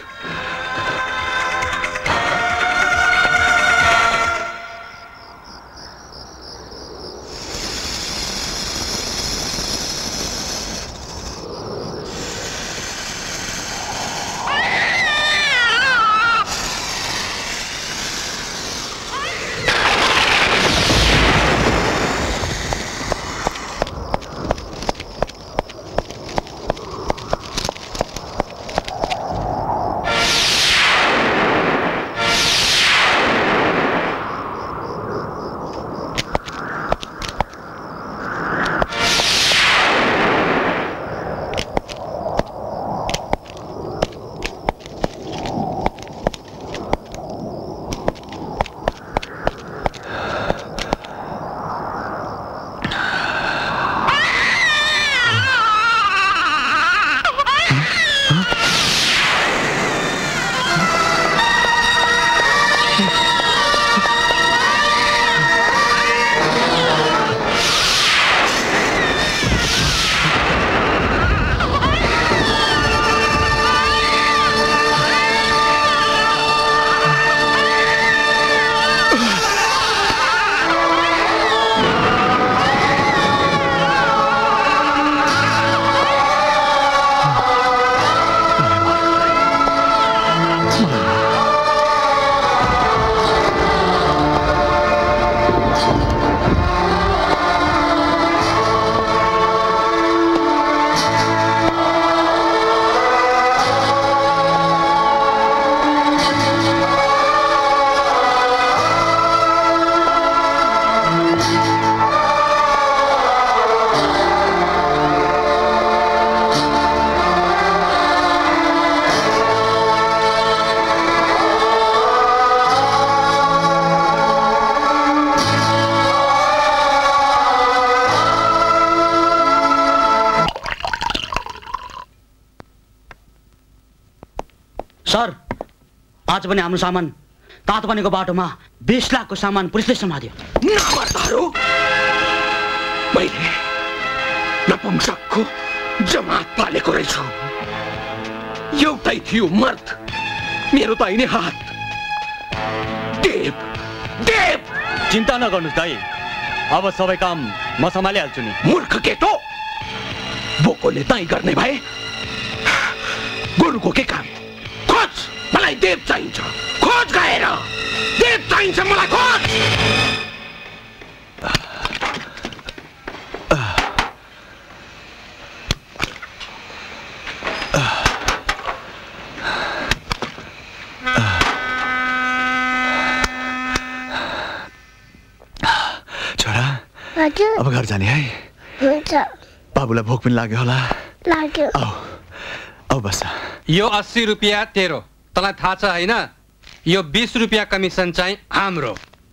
सर, आज पनि हाम्रो सामान तातो पानीको बाटोमा बीस लाखको सामान पुलिसले समात्यो। नमर्दारो, मैले नपुंसकको जमात पालेको रहेछु। एउटै थियो मर्द, मेरो दाहिने हात देव। देव, चिन्ता नगर्नुहोस् दाइ, अब सबै काम म सम्हालिहाल्छु नि। मूर्ख केटो, बोकोले दाइ गर्ने भए गोरुको के काम? खोज, मलाई देव चाहिन्छ। खोज गएर, देव चाहिन्छ मलाई, खोज। अब घर जाने है? हुन्छ। बाबुलाई भोक पनि लाग्यो होला? लाग्यो। आऊ, आऊ बस। यो अस्सी रुपियाँ तेरो, तँलाई थाहा छ होइन? यो बीस रुपियाँ कमिसन चाहिँ हाम्रो।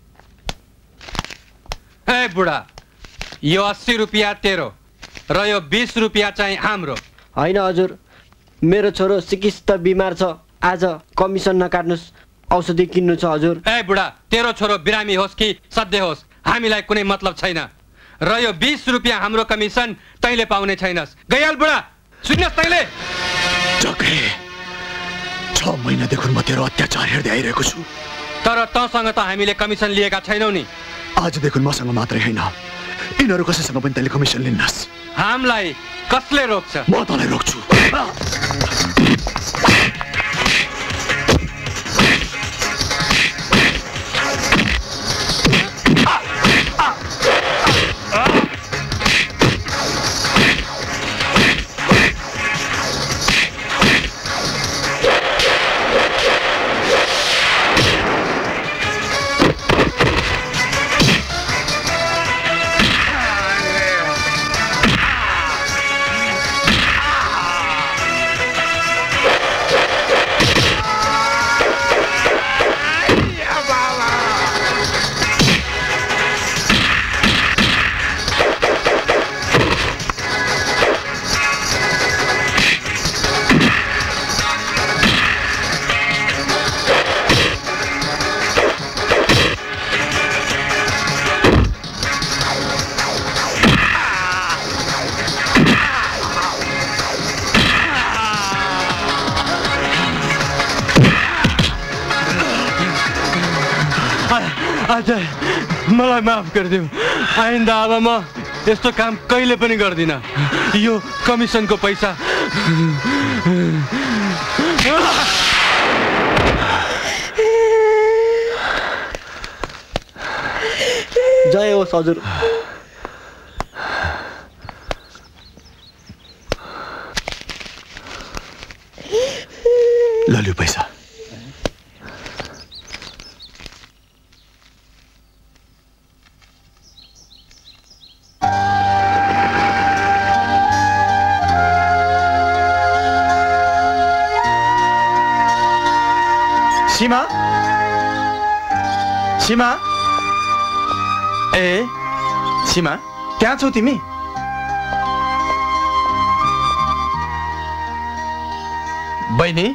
ए बुढा, यो अस्सी रुपियाँ तेरो र यो बीस रुपियाँ चाहिँ हाम्रो। होइन हजुर, मेरो छोरो सिकिस्त बिमार छ, आज कमिसन नकाट्नुहोस्, औषधि किन्नु छ हजुर। ए बुढा, तेरो छोरो बिरामी होस् कि सधैँ होस्, हामीलाई कुनै मतलब छैन। र यो बीस रुपियाँ हाम्रो कमिसन तैँले पाउने छैनस्। गइहाल बुढा, सुन्नुहोस् तैँले। जग्गे, छ महिनादेखि म तेरो अत्याचार हेर्दै आइरहेको छु। तर तँसँग त हामीले कमिसन लिएका छैनौ नि। आजदेखि मसँग मात्रै होइन, यिनीहरू कसैसँग पनि तैँले कमिसन लिन्नस्। हामीलाई कसले रोक्छ? म तँलाई रोक्छु। मलाई माफ गरिदिऊ, आइन्दा अब म यस्तो काम कहिले पनि गर्दिनँ। यो कमिसनको पैसा जय होस् हजुर। लल्यू पैसा। सीमा, सीमा, ए सीमा, त्यहाँ छौ तिमी? बहिनी,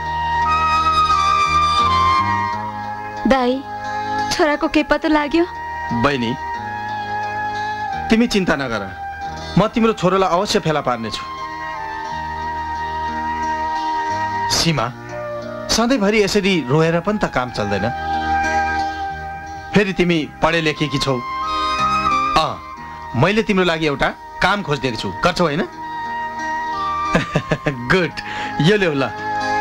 दाई, छोराको के पत्तो लाग्यो? बहिनी, तिमी चिन्ता नगर, म तिम्रो छोरोलाई अवश्य फेला पार्नेछु। सीमा, सधैँभरि यसरी रोएर पनि त काम चल्दैन। फेरि तिमी पढे लेखेकी छौ। अँ, मैले तिम्रो लागि एउटा काम खोजिदिएको छु, गर्छौ होइन? गुड, यो ल्याउ ल।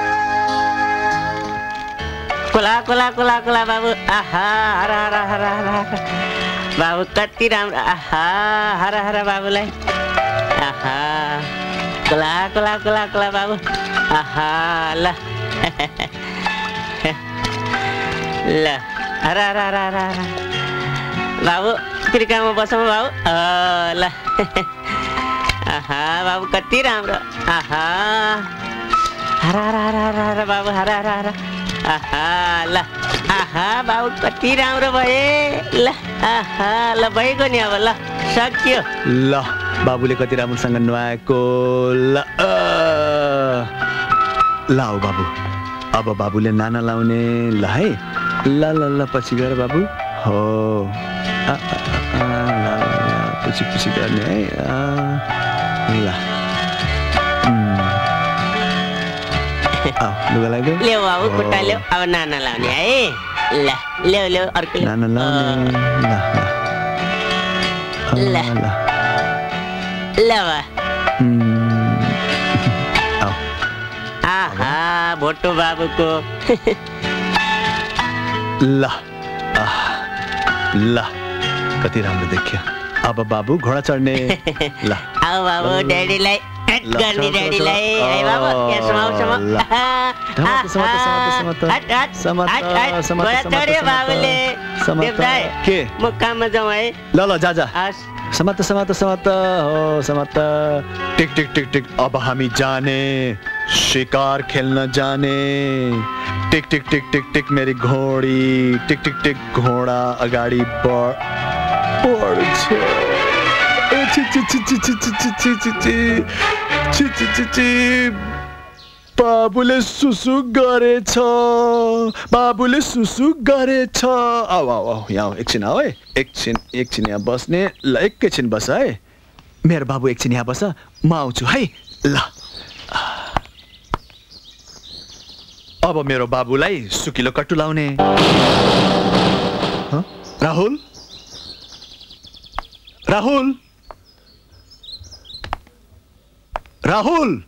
कोला कोला कोला कोला बाबु, आहा हरा हरा हरा हरा बाबु, कति राम्रो। आहा हरा हरा बाबुलाई, आहा कोला कोला कोला कोला बाबु, आहा ल ल हरा हरा हरा हरा बाबु, त्रिकामा बसौँ बाबु। ल आहा बाबु, कति राम्रो। आहा हरा हरा हरा हरा बाबु, हरा हरा हरा। आहा ल, आहा बाबु, कति राम्रो भए। ल आहा ल, भइगयो नि अब। ल सक्यो। ल बाबुले कति राम्रोसँग नुहाएको। ल लाऊ बाबु, अब बाबुले नाना लाउने ल है ल ल ल पछि गएर बाबु हो आ, आ, आ, ल ल ल पछि पछि गर्ने है आ, ल आओ लुगा लाग्यो ल्याऊ बाबु खुट्टा ल्याऊ अब नाना लाउने है ल ल्याऊ ल्याऊ अर्को नाना लाउने ल ल ल ल बा आओ आहा भोटो बाबुको ल आह, ल कति राम्रो देखियो अब बाबु घोडा चढ्ने ल आओ बाबु ड्याडीलाई हट गर्ने ड्याडीलाई है बाबु यहाँ समाउ समाउ हट हट हट हट घोडा चढ्यो बाबुले देवदाई के म काममा जाउँ है ल ल जा जा समात समात समात हो समात टिक टिक टिक टिक अब हामी जाने शिकार खेल्न जाने टिक टिक टिक टिक टिक मेरी घोडी टिक टिक टिक घोडा अगाडि बढ बढ्छ छि छि छि छि छि छि छि छि छि छि छि छि छि बाबुले सुसु गरेछ बाबुले सुसु गरेछ आऊ आऊ आऊ यहाँ एकछिन आऊ है एकछिन एकछिन यहाँ बस्ने ल एकैछिन बस है मेरो बाबु एकछिन यहाँ बस म आउँछु है ल अब मेरो बाबुलाई सुकिलो कट्टु लाउने राहुल राहुल राहुल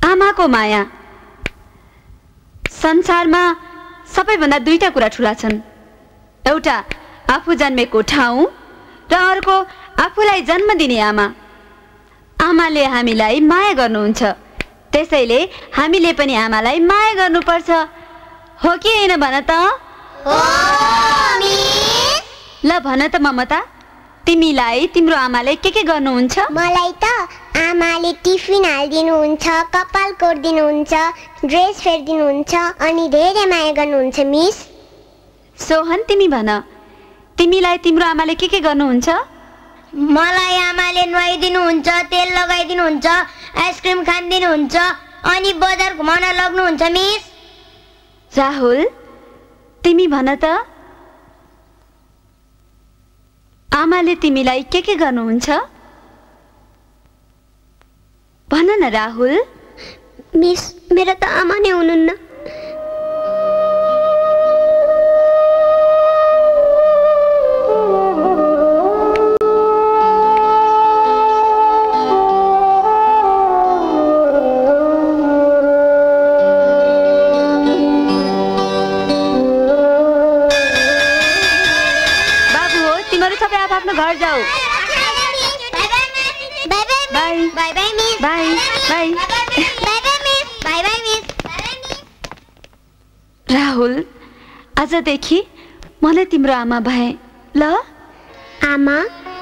आमाको माया। संसारमा सबैभन्दा दुईटा कुरा ठुला छन्, एउटा आफू जन्मेको ठाउँ र अर्को आफूलाई जन्म दिने आमा। आमाले हामीलाई माया गर्नुहुन्छ, त्यसैले हामीले पनि आमालाई माया गर्नुपर्छ, हो कि होइन भन त? ल भन त ममता, तिमीलाई तिम्रो आमाले के के गर्नुहुन्छ? मलाई त आमाले टिफिन हालिदिनुहुन्छ, कपाल कोर्दिनुहुन्छ, ड्रेस फेरिदिनुहुन्छ अनि धेरै माया गर्नुहुन्छ मिस। सोहन तिमी भन, तिमीलाई तिम्रो आमाले के के गर्नुहुन्छ? मलाई आमाले नुहाइदिनुहुन्छ, तेल लगाइदिनुहुन्छ, आइसक्रिम खानिदिनुहुन्छ अनि बजार घुमाउन लग्नुहुन्छ मिस। राहुल तिमी भन त, आमाले तिमीलाई के के गर्नुहुन्छ? भन न राहुल। मिस मेरो त आमा नै हुनुहुन्न। आफ्नो घर जाऊ। Bye bye miss. Bye bye miss. Bye bye bye bye miss. Bye bye miss. Rahul आजदेखि मलाई तिम्रो आमा भए ल। आमा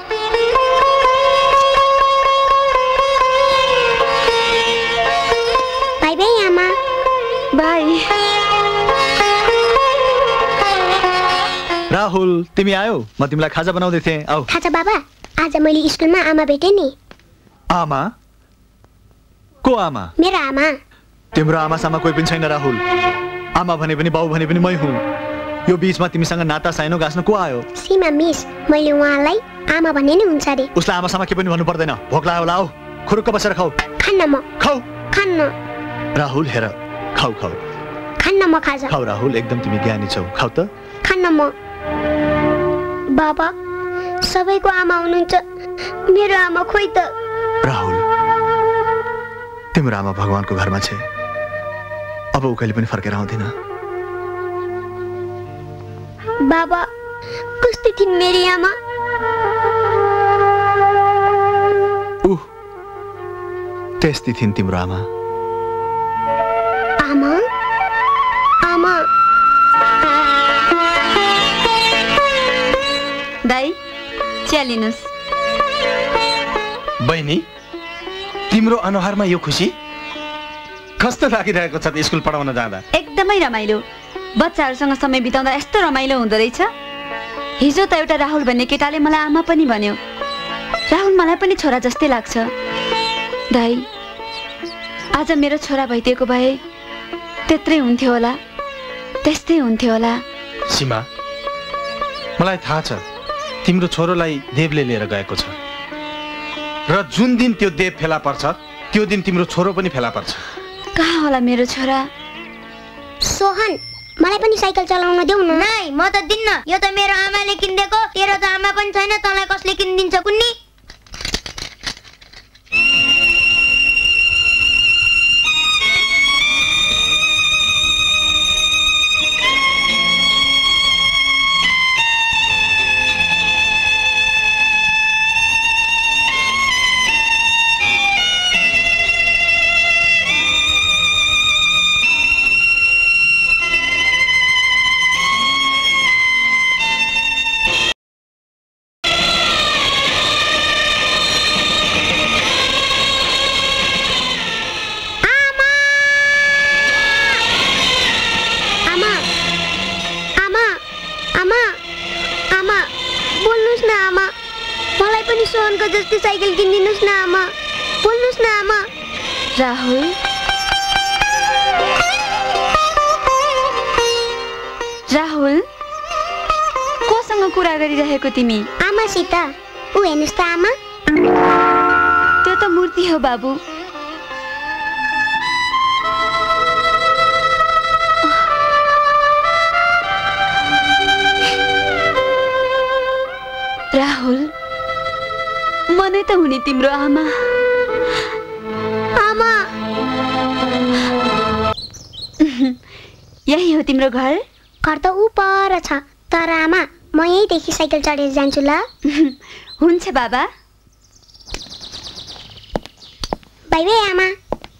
बाय बाय आमा। बाय। राहुल तिमी आयो, म तिमीलाई खाजा बनाउँदै थिएँ, आऊ। खाजा बाबा, आज मैले स्कुलमा आमा भेटेँ नि। आमा? को आमा? मेरो आमा। तिम्रो आमा सामा कोही पनि छैन राहुल। आमा भने पनि बाउ भने पनि मै हुँ। यो बीचमा तिमीसँग नाता साइनो गाँस्न को आयो? सीमा मिस, मैले उहाँलाई आमा भन्ने नै हुन्छ रे। उसलाई आमा सामा के पनि भन्नु पर्दैन। भोक लाग्यो होला, आऊ खुरुक्क बसेर खाऊ। खान्न म। खाऊ। खान्न। राहुल हेर, खाऊ खाऊ। खान्न म खाजा। खाऊ राहुल, एकदम तिमी ज्ञानी छौ, खाऊ त। खान्न म। बाबा सबैको आमा हुनुहुन्छ, मेरो आमा खोइ त। राहुल तिम्रो आमा भगवानको घरमा छ, अब ऊ कहिले पनि फर्केर आउँदैन। बाबा कस्तो थिइन् मेरी आमा? उह त्यस्तै थिइन् तिम्रो आमा। आमा आमा। दाई चिया लिनुस्। बहिनी तिम्रो अनुहारमा यो खुसी कस्तो लागिरहेको छ त स्कुल पढाउन जाँदा? एकदमै रमाइलो। बच्चाहरूसँग समय बिताउँदा यस्तो रमाइलो हुँदो रहेछ। हिजो त एउटा राहुल भन्ने केटाले मलाई आमा पनि भन्यो। राहुल मलाई पनि छोरा जस्तै लाग्छ। दाई आज मेरो छोरा भइदिएको भए त्यत्रै हुन्थ्यो होला, त्यस्तै हुन्थ्यो होला। सीमा मलाई थाहा छ तिम्रो छोरोलाई देवले लिएर गएको छ र जुन दिन त्यो देव फेला पर्छ त्यो दिन तिम्रो छोरो पनि फेला पर्छ। कहाँ होला मेरो छोरा? सोहन मलाई पनि साइकल चलाउन देऊ न। नाइ म त दिन्न, यो त मेरो आमाले किनिदिएको, तेरो त आमा पनि छैन, तँलाई कसले किनिदिन्छ कुन्नी? जस्तै साइकल किनिदिनुस् न आमा, बोल्नुस् न आमा। राहुल राहुल कोसँग कुरा गरिरहेको तिमी? आमासित। ऊ हेर्नुस् त आमा, त्यो त मूर्ति हो बाबु। राहुल म नै त हुने तिम्रो आमा। आमा यही हो तिम्रो घर? घर त ऊ पर छ, तर आमा म यहीँदेखि साइकल चढेर जान्छु ल। हुन्छ बाबा। बाई बाई आमा।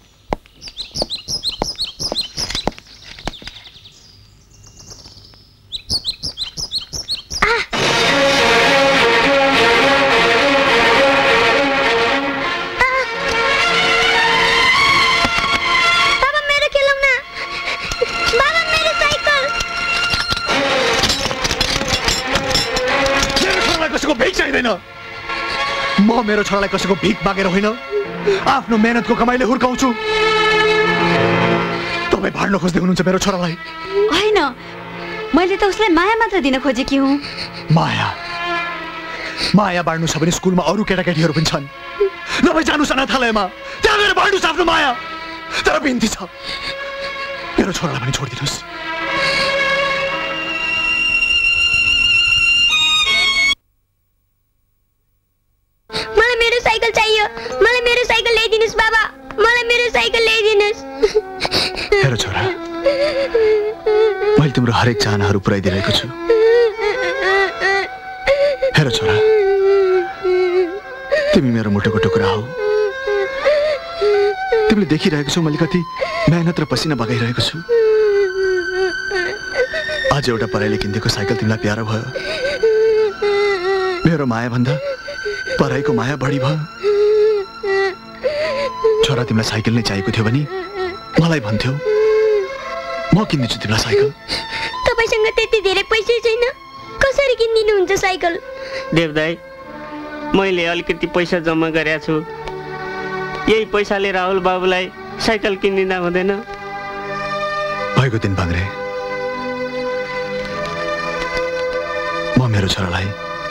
म मेरो छोरालाई कसैको भिख मागेर होइन, आफ्नो मेहनतको कमाइले हुर्काउँछु। तपाईँ भाड्न खोज्दै हुनुहुन्छ मेरो छोरालाई? होइन, मैले त उसलाई माया मात्र दिन खोजेकी हुँ। माया? माया बाँड्नु छ भने स्कुलमा अरू केटाकेटीहरू पनि छन्, नभए जानुहोस् अनाथालयमा, त्यहाँ गएर बाँड्नुहोस् आफ्नो माया। तर बिन्ती छ, मेरो छोरालाई पनि छोडिदिनुहोस्। मलाई मेरो साइकल चाहियो, मलाई मेरो साइकल ल्याइदिनुस् बाबा, मलाई मेरो साइकल ल्याइदिनुस्। हेर छोरा, मैले तिम्रो हरेक चाहनाहरू पुऱ्याइदिरहेको छु। हेर छोरा, तिमी मेरो मुटुको टुक्रा हौ। तिमीले देखिरहेको छौ मैले कति मेहनत र पसिना बगाइरहेको छु। आज एउटा पढाइले किनिदिएको साइकल तिमीलाई प्यारो भयो। मेरो माया भन्दा पढाइको माया बढी भयो। छोरा, तिमीलाई साइकल नै चाहिएको थियो भने मलाई भन्थ्यौ, म किनिदिन्छु तिमीलाई साइकल। तपाईसँग त्यति धेरै पैसा छैन, कसरी किनिदिनुहुन्छ साइकल? देवदाई, मैले अलिकति पैसा जम्मा गरेको छु, यही पैसाले राहुल बाबुलाई साइकल किनिदिँदा हुँदैन? भएको दिन बाङ्रे, म मेरो छोरालाई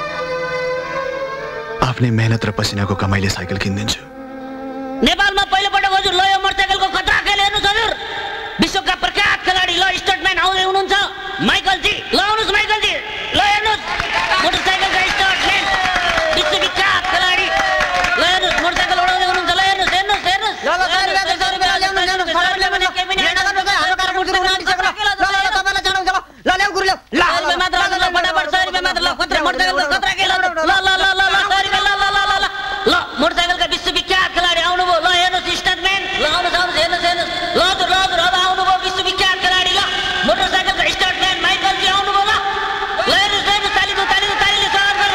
आफ्नै मेहनत र पसिनाको कमाइले साइकल किनिदिन्छु। नेपालमा पहिलोपटक हजुर ल यो मोटरसाइकलको खतरा खेल हेर्नुहोस् हजुर। विश्वका प्रख्यात खेलाडी ल स्टटम्यान आउँदै हुनुहुन्छ माइकल जी। ल आउनुहोस् माइकल जी, ल हेर्नुहोस् मोटरसाइकलका स्टटम्यान, विश्वविख्यात खेलाडी। ल हेर्नुहोस् मोटरसाइकल उडाउँदै हुनुहुन्छ। ल हेर्नुहोस् हेर्नुहोस् हेर्नुहोस्। ल ल सय रुपैयाँ सय रुपैयाँ ल्याउनु ल्याउनु सरले भने के पनि हैन गर्नु हाम्रो कार मुर्छु उडाउँदै छ। ल ल ल तपाईलाई चढाउँछ। ल ल्याउ गुरु ल्याउ। ल सय रुपैयाँ मात्र ल फटाफट सय रुपैयाँ मात्र ल खतरा मोटरसाइकलको खतरा खेल। ल ल ल ल ल सय रुपैयाँ ल ल ल ल ल मोटरसाइकलका विश्वविख्यात खेलाडी आउनुभयो। ल हेर्नुहोस् स्टटम्यान। ल आउनुहोस् आउनुहोस् हेर्नुहोस् हेर्नुहोस्। ल हजुर ल हजुर अब आउनुभयो विश्वविख्यात खेलाडी। ल मोटरसाइकलका स्टटम्यान माइकल जी आउनुभयो। ल ल हेर्नुहोस् हेर्नुहोस् तालीको तालीको तालीले स्वागत गर्नु।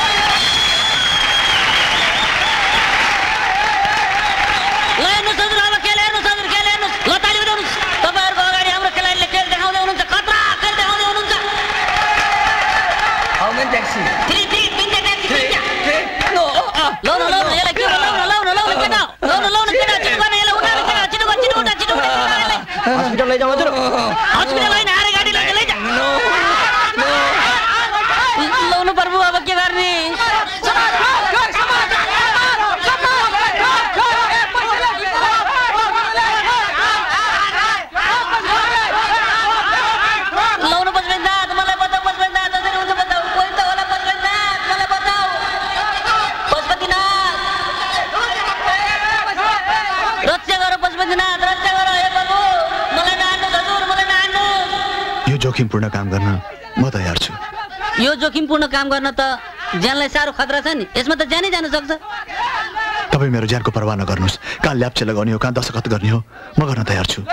ल हेर्नुहोस् हजुर अब खेल हेर्नुहोस् हजुर खेल हेर्नुहोस्। ल ताली बजाउनुहोस्। तपाईँहरूको अगाडि हाम्रो खेलाडीले खेल देखाउँदै हुनुहुन्छ, खतरा खेल देखाउँदै हुनुहुन्छ। How many taxi? Three three तिनवटा ट्याक्सी तिनवटा। ल ल ल यसलाई के ल ल ल ल ल केटा ल ल ल केटा छिटो गर्न यसलाई उठाएर केटा छिटो गर छिटो उठा छिटो उठा यसलाई हस्पिटल लैजाऊ हजुर। हस्पिटल होइन आरे गाडी लैजा लैजा। लौनु प्रभु अब के गर्ने? लौनु पशुपतिनाथ मलाई बताऊ पशुपतिनाथ कसरी हुन्छ बताऊ। कोही त होला पशुपतिनाथ मलाई बताऊ। पशुपतिनाथ रक्षा गर पशुपतिनाथ रक्षा गर हे प्रभु। मलाई नहान्नुहोस् हजुर मलाई नहान्नुहोस्। यो जोखिमपूर्ण काम गर्न म तयार छु। यो जोखिमपूर्ण काम गर्न त ज्यानलाई साह्रो खतरा छ नि, यसमा त ज्यानै जान सक्छ। तपाईँ मेरो ज्यानको परवाह नगर्नुहोस्। कहाँ ल्याप्चे लगाउने हो, कहाँ दस्तखत गर्ने हो, म गर्न तयार छु।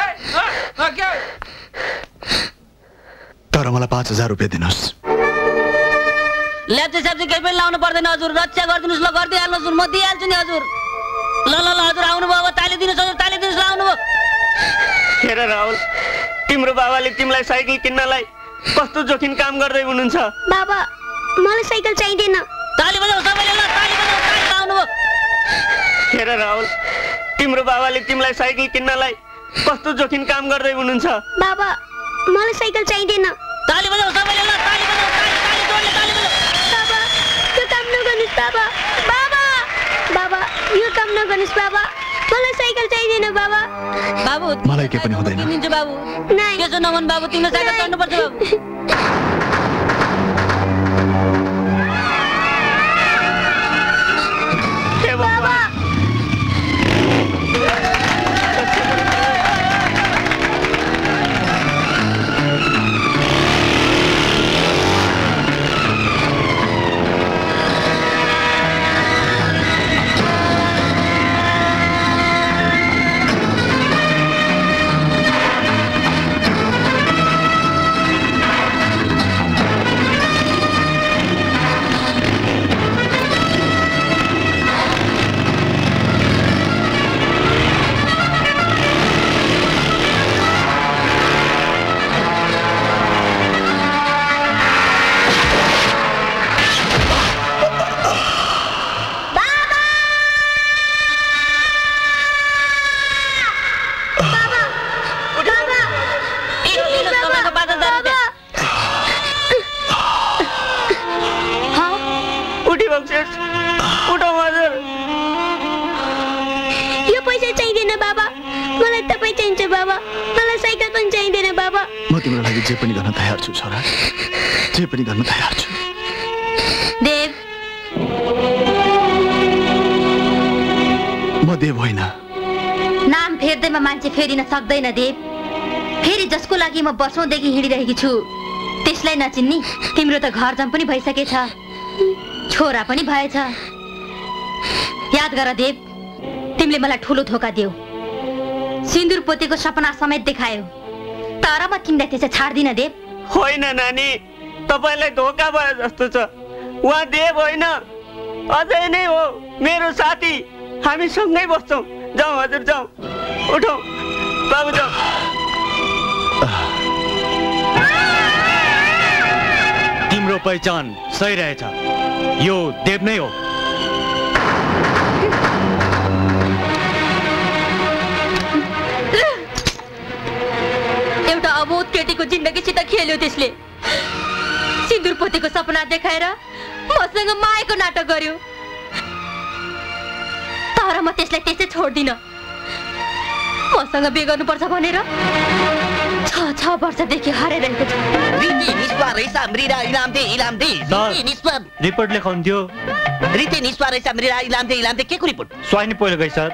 तर मलाई पाँच हजार रुपियाँ दिनुहोस्। ल्याप्चे स्याप्चे केही पनि लाउनु पर्दैन हजुर, रक्षा गरिदिनुहोस्। ल गरिदिइहाल्नुहोस्, म दिइहाल्छु नि हजुर। ल ल ल हजुर आउनुभयो अब ताली दिनुहोस् हजुर ताली दिनुहोस्। ल आउनुभयो। हेर राहुल, तिम्रो बाबाले तिमीलाई साइकल किन्नलाई कस्तो जोखिम काम गर्दै हुनुहुन्छ। बाबा, मलाई साइकल चाहिँदैन। ताली बजाऊ सबैले। ल ताली बजाऊ ताली आउनुभयो। हेर राहुल, तिम्रो बाबाले तिमीलाई साइकल किन्नलाई कस्तो जोखिम काम गर्दै हुनुहुन्छ। बाबा, मलाई साइकल चाहिँदैन। ताली बजाऊ सबैले। ल ताली बजाऊ ताली ताली जोडले ताली बजाऊ। बाबा, यो काम नगर्नुहोस् बाबा। बाबा, बाबा यो काम नगर्नुहोस् बाबा, मलाई साइकल चाहिँदैन बाबा। बाबु मलाई के पनि हुँदैन। किनिदिन्छु बाबु। नाइ त्यसो नभन् बाबु, तिमीले साइकल चढ्नुपर्छ बाबु। बाबा, बक्सेस उठाऊ हजुर। यो पैसा चाहिँदैन बाबा, मलाई तपाईँ चाहिन्छ बाबा, मलाई साइकल पनि चाहिँदैन बाबा। म तिम्रो लागि जे पनि गर्न तयार छु छोरा, जे पनि गर्न तयार छु। देव, म देव होइन। नाम फेर्दैमा मान्छे फेरिन सक्दैन देव। फेरि जसको लागि म वर्षौंदेखि हिँडिरहेकी छु त्यसलाई नचिन्नी? तिम्रो त घर जम पनि भइसकेछ, छोरा पनि भएछ। याद गर देव, तिमीले मलाई ठुलो धोका दियौ, सिन्दुर पोतेको सपना समेत देखायौ, तर म तिमीलाई त्यसै छाड्दिन देव। होइन नानी, तपाईलाई धोका भयो जस्तो छ। उहाँ देव होइन, अझै नै हो मेरो साथी। हामी सँगै बस्छौँ। जाउँ हजुर, जाउँ, उठौँ बाबु, जाउँ। तिम्रो पहिचान सही रहेछ, यो देव नै हो। एउटा अबोध केटीको जिन्दगीसित खेल्यो त्यसले। सिन्दुर पोतेको सपना देखाएर मसँग मायाको नाटक गर्यो, तर म त्यसलाई त्यसै छोड्दिन। मसँग बिहे गर्नुपर्छ भनेर छ छ वर्षदेखि हराइरहेको छ। रिते निस्वा रैसा मृरा इलामदे इलामदे रिते निस्वा रिपोर्ट लेखाउनु थियो। रिते निस्वा रैसा मृरा इलामदे इलामदे के को रिपोर्ट? स्वाइनी पहिलो गई सर।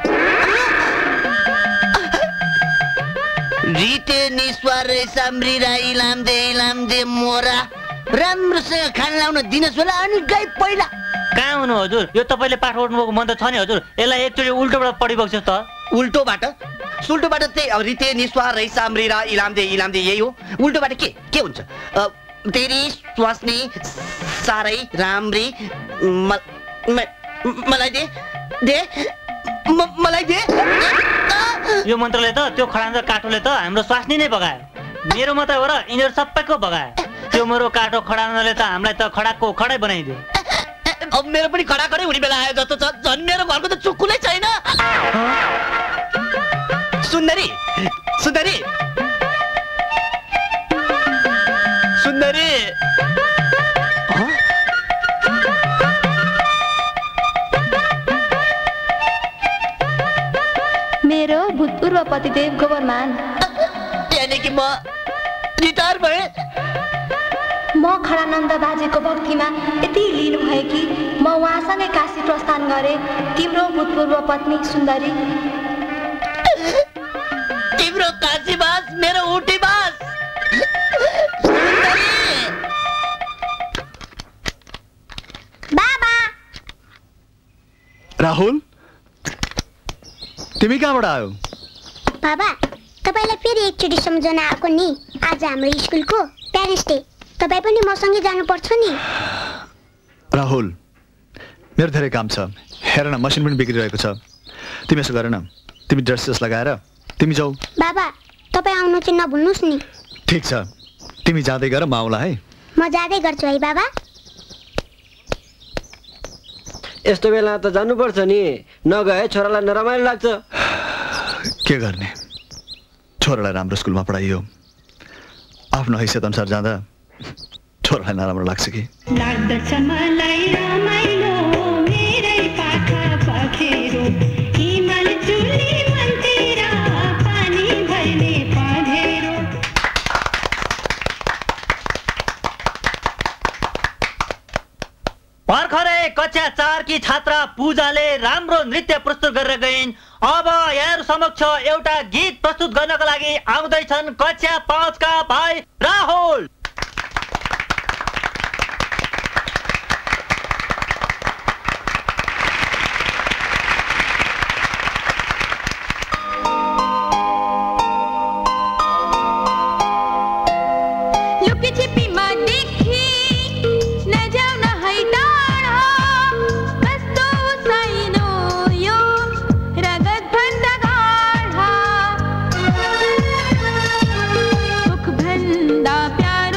रिते निस्वा रैसा मृरा इलामदे इलामदे मोरा राम्रोसँग खाना लाउन दिनुहोस् होला, अनि गाई पहिला कहाँ हुनु हजुर? यो तपाईँले पाठ गर्नुभएको मन त छ नि हजुर, यसलाई एकचोटि उल्टोबाट पढिबक्छ त। उल्टोबाट? सुल्टोबाट चाहिँ अब रिते निस्वा रैसा मृरा इलामदे इलामदे यही हो। उल्टोबाट के के हुन्छ? तेरी स्वास्नी सारै राम्री मलाई दे दे मलाई दे। यो मन्त्रले त त्यो खडान्जा काठोले त हाम्रो स्वास्नी नै बगायो। मेरो मात्रै हो र, यिनीहरू सबैको बगायो। त्यो मेरो काठो खडान्जाले त हामीलाई त खडाको खडै बनाइदियो। अब मेरो पनि खडा खडै हुने बेला आयो जस्तो छ। झन् मेरो घरको त चुक्कुलै छैन। सुन्दरी सुन्दरी सुन्दरी मेरो भूतपूर्व पतिदेव गोबरमान, यानी कि म रिटायर भए। म खडानन्द बाजेको भक्तिमा यति लिन भए कि म उहाँसँगै काशी प्रस्थान गरे। तिम्रो भूतपूर्व पत्नी सुन्दरी। तिम्रो काशीवास मेरो उठीवास। बाबा राहुल, तिमी कहाँबाट आयो? बाबा तपाईँलाई फेरि एकचोटि सम्झना आएको नि। आज हाम्रो स्कुलको प्यारेन्ट्स डे, तपाईँ पनि मसँगै जानुपर्छ नि। राहुल, मेरो धेरै काम छ। हेर न, मसिन पनि बिग्रिरहेको छ। तिमी यसो गर न, तिमी ड्रेस लगाएर तिमी जाऊ। बाबा तपाईँ आउनु चाहिँ नभुल्नुहोस् नि। ठिक छ, तिमी जाँदै गर, म आउला है। म जाँदै गर्छु है बाबा। यस्तो बेला त जानुपर्छ नि, नगए छोरालाई नरमाइलो लाग्छ। के गर्ने, छोरालाई राम्रो स्कुलमा पढाइयो, आफ्नो हैसियत अनुसार जाँदा छोरालाई नराम्रो लाग्छ कि? लाग्दछ मलाई रमाइलो मेरै पाखा पखेरो, हिमाल चुली मन्तिर पानी भर्ने पँधेरो। भर्खरै कक्षा चार की छात्रा पूजाले राम्रो नृत्य प्रस्तुत गरेर गइन्। अब यहाँहरू समक्ष एउटा गीत प्रस्तुत गर्नका लागि आउँदैछन् कक्षा पाँच का भाइ राहुल। प्यारो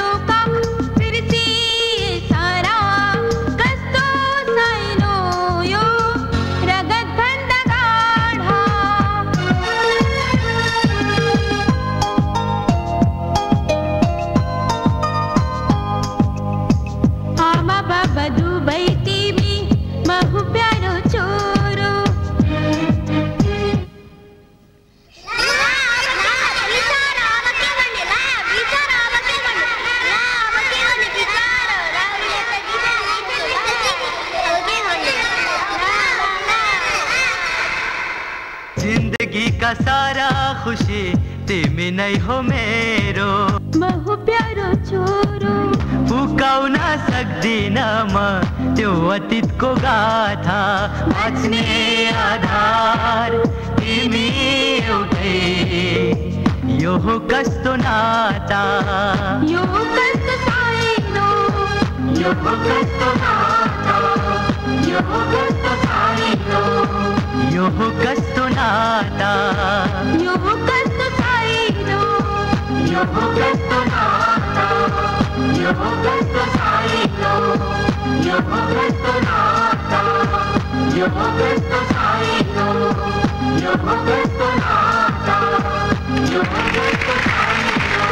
का सारा खुशी तिमी नै हो मेरो। म हो प्यारो छोरो फुकाउन सक्दिन म त्यो अतीतको गाथा। बाँच्ने आधार तिमी एउटै, यो हो कस्तो नाता, यो हो कस्तो साइनो, यो हो कस्तो नाता, यो हो कस्तो साइनो, यो हो कस्तो नाता, यो हो कस्तो साइनो, यो हो कस्तो नाता, यो हो कस्तो साइनो, यो हो कस्तो नाता, यो हो कस्तो साइनो, यो हो कस्तो नाता, यो हो कस्तो साइनो।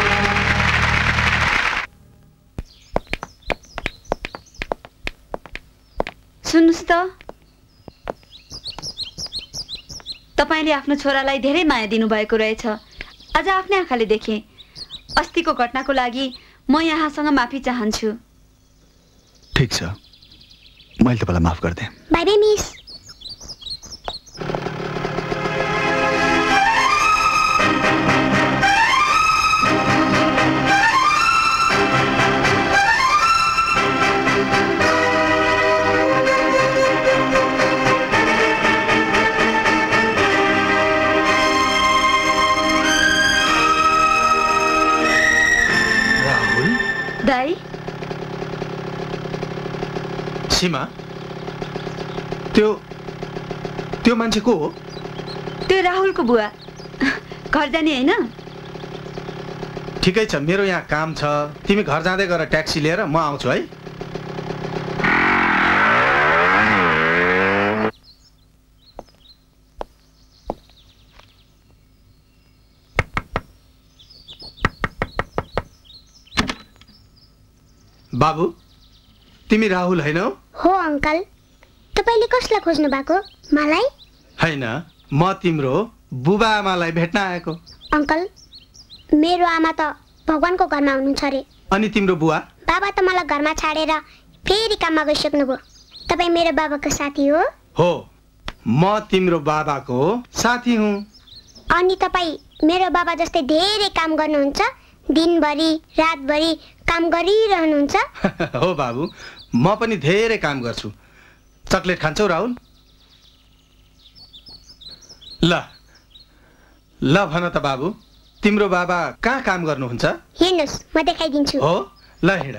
सुन्नुस् त, तपाईँले आफ्नो छोरालाई धेरै माया दिनुभएको रहेछ। आज आफ्नै आँखाले देखेँ। अस्तिको घटनाको लागि म यहाँसँग माफी चाहन्छु। ठीक छ, मैले तपाईँलाई माफ गरिदिएँ। Bye bye miss. दाई, सीमा, त्यो त्यो मान्छे को हो? त्यो राहुलको बुवा। घर जाने होइन? ठिकै छ, मेरो यहाँ काम छ। तिमी घर जाँदै गर ट्याक्सी लिएर, म आउँछु है। बाबु, तिमी राहुल हैनौ? हो अंकल। तपाईले कसलाई खोज्नु भएको? मलाई? हैन, म तिम्रो बुबा आमालाई भेट्न आएको। अंकल, मेरो आमा त भगवानको घरमा हुनुहुन्छ रे। अनि तिम्रो बुवा? बाबा त मलाई घरमा छाडेर फेरि काममा गइसक्नुभयो। तपाई मेरो बाबाको साथी हो? हो, म तिम्रो बाबाको साथी हुँ। अनि तपाई मेरो बाबा जस्तै धेरै काम गर्नुहुन्छ? दिनभरि रातभरि काम गरिरहनुहुन्छ? हो बाबु, म पनि धेरै काम गर्छु। चकलेट खान्छौ राहुल? ल ल भन त बाबु, तिम्रो बाबा कहाँ काम गर्नुहुन्छ? हेर्नुस्, म देखाइदिन्छु। हो, ल हिँड।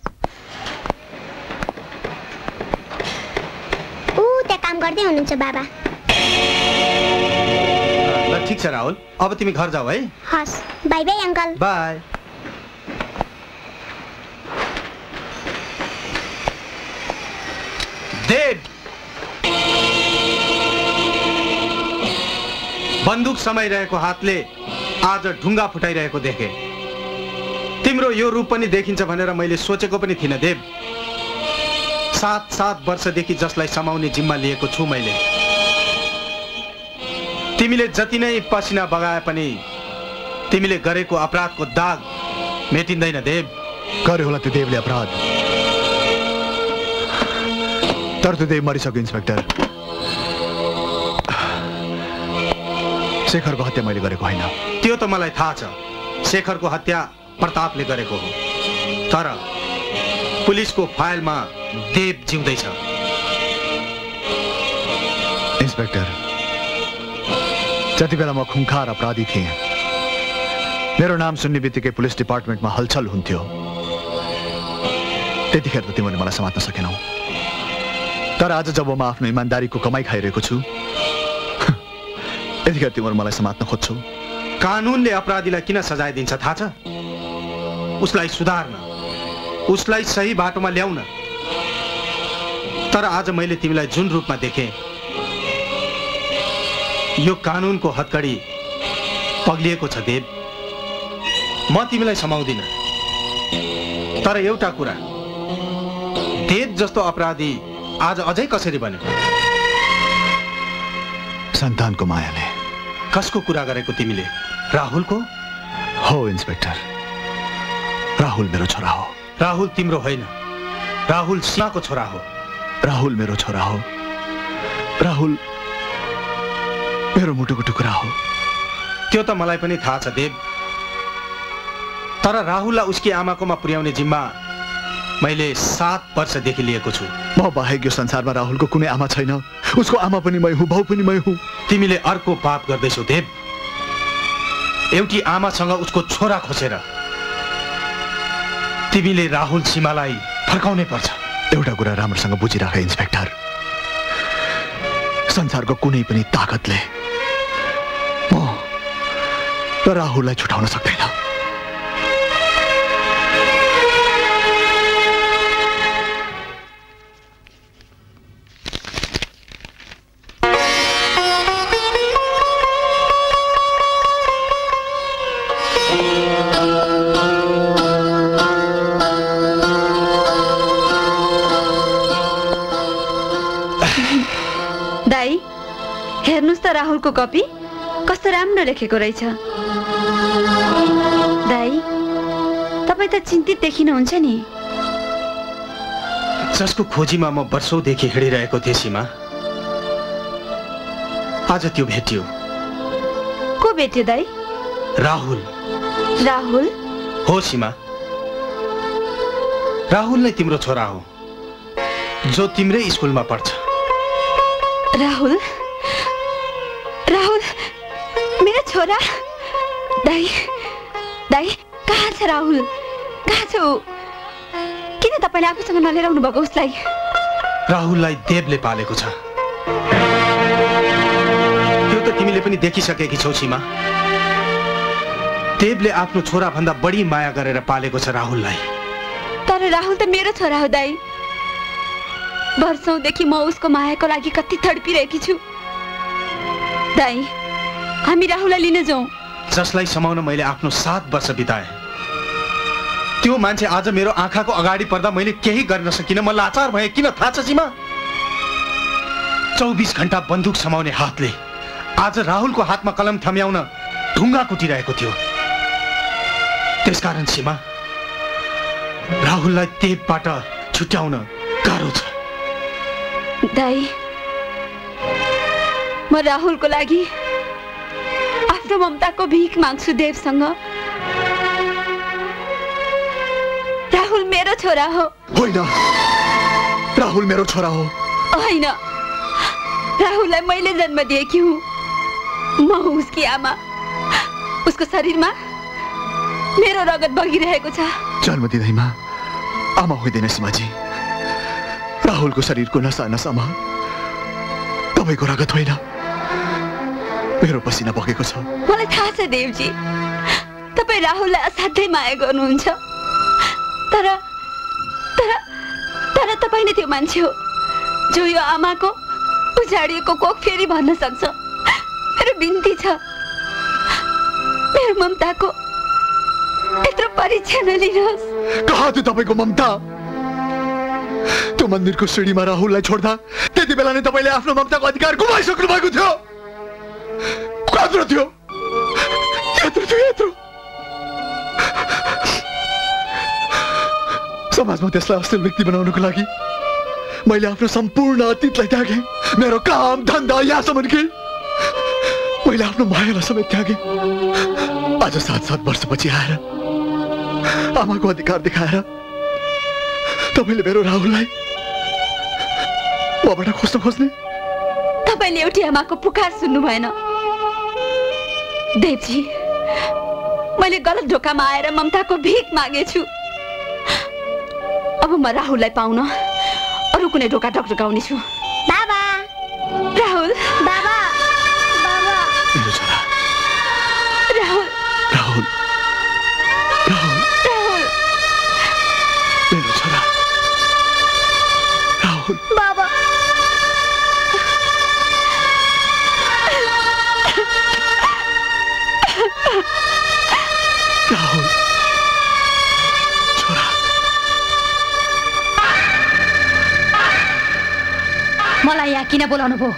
ऊ त्यहाँ काम गर्दै हुनुहुन्छ बाबा। ल ठीक छ राहुल, अब तिमी घर जाऊ है। हस्, bye bye uncle. Bye. Dev, बन्दुक समाइरहेको हातले आज ढुङ्गा फुटाइरहेको देखे। तिम्रो यो रूप पनि देखिन्छ भनेर मैले सोचेको पनि थिइनँ देव। सात सात वर्षदेखि जसलाई समाउने जिम्मा लिएको छु मैले। तिमीले जति नै पसिना बगाए पनि तिमीले गरेको अपराधको दाग मेटिँदैन देव। गरे होला त्यो देवले अपराध, तर त्यो देव मरिसक्यो इन्सपेक्टर। शेखरको हत्या मैले गरेको होइन। त्यो त मलाई थाहा छ, शेखरको हत्या प्रतापले गरेको हो। तर पुलिसको फाइलमा देव जिउँदैछ। इन्सपेक्टर, जति बेला म खुङ्खार अपराधी थिएँ, मेरो नाम सुन्ने बित्तिकै पुलिस डिपार्टमेन्टमा हलचल हुन्थ्यो। त्यतिखेर त तिमीले मलाई समात्न सकेनौ। तर आज जब म आफ्नो इमान्दारीको कमाई खाइरहेको छु, यतिखेर तिमीहरू मलाई समात्न खोज्छौ। कानुनले अपराधीलाई किन सजाय दिन्छ थाहा छ? उसलाई सुधार्न, उसलाई सही बाटोमा ल्याउन। तर आज मैले तिमीलाई जुन रूपमा देखेँ, यो कानुनको हतकडी पग्लिएको छ देव। म तिमीलाई समाउँदिन। तर एउटा कुरा, देव जस्तो अपराधी आज अझै कसरी बन्यो? सन्तानको मायाले। कसको कुरा गरेको तिमीले? राहुलको? हो इन्सपेक्टर, राहुल मेरो छोरा हो। राहुल तिम्रो होइन, राहुल सीमाको छोरा हो। राहुल मेरो छोरा हो। राहुल मेरो मुटुको टुक्रा हो। त्यो त मलाई पनि थाहा छ देव, तर राहुललाई उसकी आमाकोमा पुर्याउने जिम्मा मैले सात वर्षदेखि लिएको छु। म बाहेक यो संसारमा राहुलको कुनै आमा छैन। उसको आमा पनि मै हुँ, बाउ पनि मै हुँ। तिमीले अर्को पाप गर्दैछौ देव। एउटी आमासँग उसको छोरा खोसेर तिमीले राहुल सीमालाई फर्काउनै पर्छ। एउटा कुरा राम्रोसँग बुझिराख इन्सपेक्टर, संसारको कुनै पनि ताकतले म राहुललाई छुटाउन सक्दैन। राहुलको कपी कस्तो राम्रो लेखेको रहेछ। दाइ, तपाईँ त चिन्तित देखिनुहुन्छ नि। जसको खोजीमा म वर्षौंदेखि हिँडिरहेको थिएँ सीमा, आज त्यो भेटियो। को भेट्यो दाइ? राहुल। राहुल? हो सीमा, राहुल नै तिम्रो छोरा हो, जो तिम्रै स्कुलमा पढ्छ। राहुल? राहुल मेरो छोरा? दाइ, दाइ कहाँ छ राहुल? कहाँ छ? किन तपाईँले आफूसँग नलिएर आउनु भएको उसलाई? राहुललाई देवले पालेको छ। त्यो त तिमीले पनि देखिसकेकी छौ सीमा। देवले आफ्नो छोरा भन्दा बढी माया गरेर पालेको छ राहुललाई। तर राहुल त मेरो छोरा हो दाइ। वर्षौंदेखि म उसको मायाको लागि कति तडपिरहेकी छु। दाइ, हामी राहुललाई लिन जाउँ। जसलाई समाउन मैले आफ्नो सात वर्ष बिताए, त्यो मान्छे आज मेरो आँखाको अगाडि पर्दा मैले केही गर्न सकिनँ। म लाचार भएँ। किन थाहा छ सीमा? चौबिस घण्टा बन्दुक समाउने हातले आज राहुलको हातमा कलम थम्याउन ढुङ्गा कुटिरहेको थियो। त्यसकारण सीमा, राहुललाई देवबाट छुट्याउन गाह्रो छ। दाइ, म राहुलको लागि आफ्नो ममताको भीख माग्छु देवसँग। राहुल मेरो छोरा हो। होइन, राहुल मेरो छोरा हो। होइन, राहुललाई मैले जन्म दिएकी हुँ। म उसकी आमा। उसको शरीरमा मेरो रगत बगिरहेको छ। जन्म दिँदैमा आमा होइदैन सीमाजी। राहुलको शरीरको नसा नसामा तपाईँको रगत होइन, मेरो पसिना बगेको छ। मलाई थाहा छ देवजी, तपाईँ राहुललाई असाध्यै माया गर्नुहुन्छ। तर तर तर तपाईँ नै त्यो मान्छे हो जो यो आमाको उजाडिएको कोख फेरि भर्न सक्छ। मेरो बिन्ती छ, मेरो ममताको यत्रो परीक्षा नलिनुहोस्। कहाँ थियो तपाईँको ममता? त्यो मन्दिरको सिडीमा राहुललाई छोड्दा त्यति बेला नै तपाईँले आफ्नो ममताको अधिकार गुमाइसक्नु भएको थियो। कत्रो थियो? यत्रो थियो, यत्रो। समाजमा त्यसलाई अश्लील व्यक्ति बनाउनुको लागि मैले आफ्नो सम्पूर्ण अतीतलाई त्यागेँ। मेरो काम धन्दा यहाँसम्म कि मैले आफ्नो मायालाई समेत त्यागेँ। आज सात सात वर्षपछि आएर आमाको अधिकार देखाएर तपाईँले मेरो राहुललाई मबाट खोज्न खोज्ने? तपाईँले एउटी आमाको पुकार सुन्नु भएन देवजी। मैले गलत ढोकामा आएर ममताको भीख मागेछु। अब म राहुललाई पाउन अरू कुनै ढोका ढकढकाउने छु। बाबा, राहुल, बाबा, बाबा, मेरो छोरा राहुल, राहुल, राहुल, राहुल, मेरो छोरा राहुल, बाबा। राहुल, छोरा। मलाई यहाँ किन बोलाउनु भयो?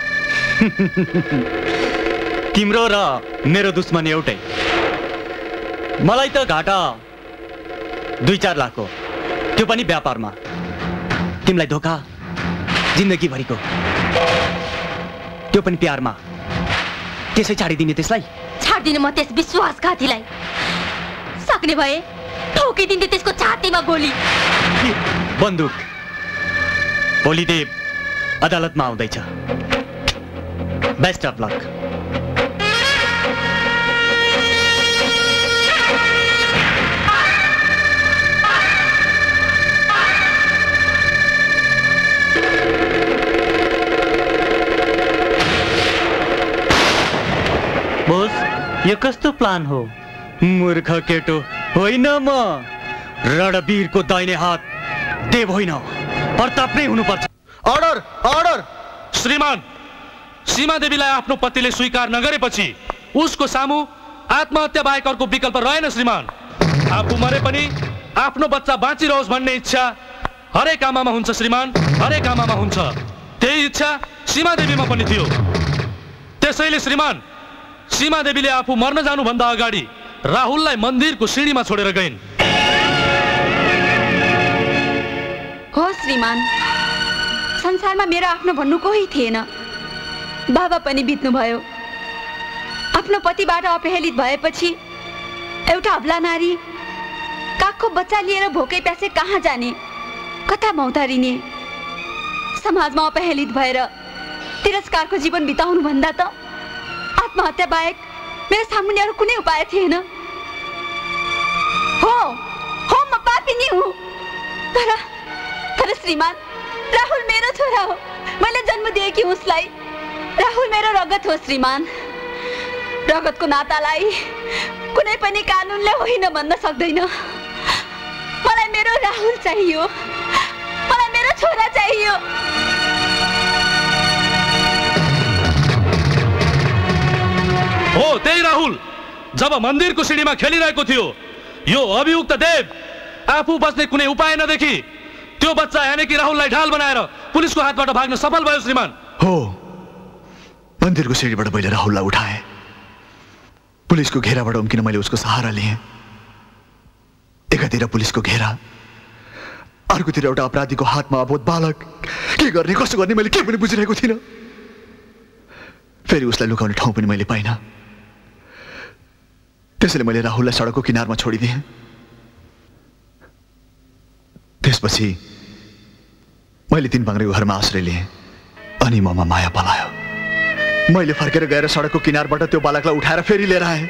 तिम्रो र मेरो दुश्मन एउटै। मलाई त घाटा दुई चार लाखको, त्यो पनि व्यापारमा। तिमीलाई धोका जिन्दगीभरिको, त्यो पनि प्यारमा। त्यसै छाडिदिने त्यसलाई? छाड्दिनु म त्यस विश्वासघातीलाई। सक्ने भए ठोकिदिन्थे त्यसको छातीमा गोली। बन्दुक भोलि देव अदालतमा आउँदैछ। Best of lock. बोस, यो कस्तो प्लान हो? मूर्ख केटो होइन म। रणवीरको दाहिने हात देव होइन, प्रताप नै हुनुपर्छ। अर्डर अर्डर श्रीमान, सीमा देवीलाई आफ्नो पतिले स्वीकार नगरेपछि उसको सामु आत्महत्या बाहेक अर्को विकल्प रहेन श्रीमान। आफू मरे पनि आफ्नो बच्चा बाँचिरहोस् भन्ने इच्छा हरेक आमामा हुन्छ श्रीमान, हरेक आमामा हुन्छ। त्यही इच्छा सीमा देवीमा पनि थियो। त्यसैले श्रीमान, सीमा देवीले आफू मर्न जानुभन्दा अगाडि राहुललाई मन्दिरको सिँढीमा छोडेर गइन्। हो श्रीमान, संसारमा मेरो आफ्नो भन्नु कोही थिएन। बाबा पनि बित्नुभयो। आफ्नो पतिबाट अपहेलित भएपछि एउटा अबला नारी काखको बच्चा लिएर भोकै प्यासे कहाँ जाने, कता मौतारिने। समाजमा अपहेलित भएर तिरस्कारको जीवन बिताउनु भन्दा त आत्महत्या बाहेक मेरो सामुन्ने अरू कुनै उपाय थिएन। हो हो म पापिनी हुँ, तर तर श्रीमान, राहुल मेरो छोरा हो। मैले जन्म दिएकी उसलाई। राहुल मेरो रगत हो श्रीमान। रगतको नातालाई कुनै पनि कानुनले होइन भन्न सक्दैन। मलाई मेरो राहुल चाहियो, मलाई मेरो छोरा चाहियो। हो त्यही राहुल जब मन्दिरको सिँढीमा खेलिरहेको थियो, यो अभियुक्त देव आफू बस्ने कुनै उपाय नदेखि त्यो बच्चा यानी कि राहुललाई ढाल बनाएर पुलिसको हातबाट भाग्न सफल भयो श्रीमान। हो, मन्दिरको सिँढीबाट मैले राहुललाई उठाएँ। पुलिसको घेराबाट उम्किन मैले उसको सहारा लिएँ। एकातिर पुलिसको घेरा, अर्कोतिर एउटा अपराधीको हातमा अबोध बालक। के गर्ने कसो गर्ने मैले के पनि बुझिरहेको थिइनँ। फेरि उसलाई लुकाउने ठाउँ पनि मैले पाइनँ। त्यसैले मैले राहुललाई सडकको किनारमा छोडिदिएँ। त्यसपछि मैले तीन पाङ्ग्रेको घरमा आश्रय लिएँ अनि ममा माया पलायो। मैले फर्केर गएर सडकको किनारबाट त्यो बालकलाई उठाएर फेरि लिएर आएँ।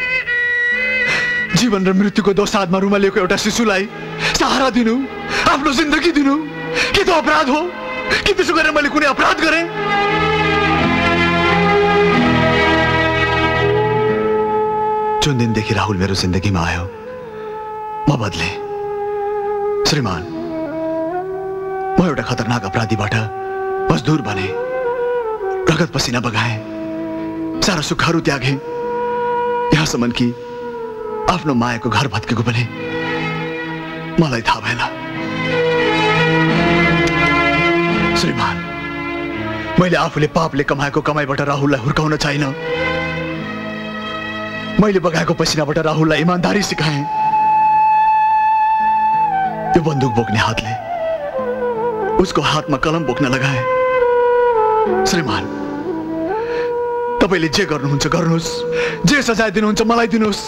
जीवन र मृत्युको दोसादमा रुमालिएको एउटा शिशुलाई सहारा दिनु, आफ्नो जिन्दगी दिनु के त अपराध हो? के त्यसो गरेर मैले कुनै अपराध गरेँ? जुन दिनदेखि राहुल मेरो जिन्दगीमा आयो म बदले श्रीमान। म एउटा खतरनाक अपराधीबाट मजदुर बने, रगत पसिना बगाए, सारा सुखहरू त्यागे, यहाँसम्म कि आफ्नो मायाको घर भत्केको पनि मलाई थाहा भएन। श्रीमान, मैले आफूले पापले कमाएको कमाईबाट राहुललाई हुर्काउन चाहिन। मैले बगाएको पसिनाबाट राहुललाई इमानदारी सिकाएँ। त्यो बन्दुक बोक्ने हातले उसको हातमा कलम बोक्न लगाए। श्रीमान, तपाईले जे गर्नुहुन्छ गर्नुहोस्, जे सजाय दिनुहुन्छ मलाई दिनुहोस्,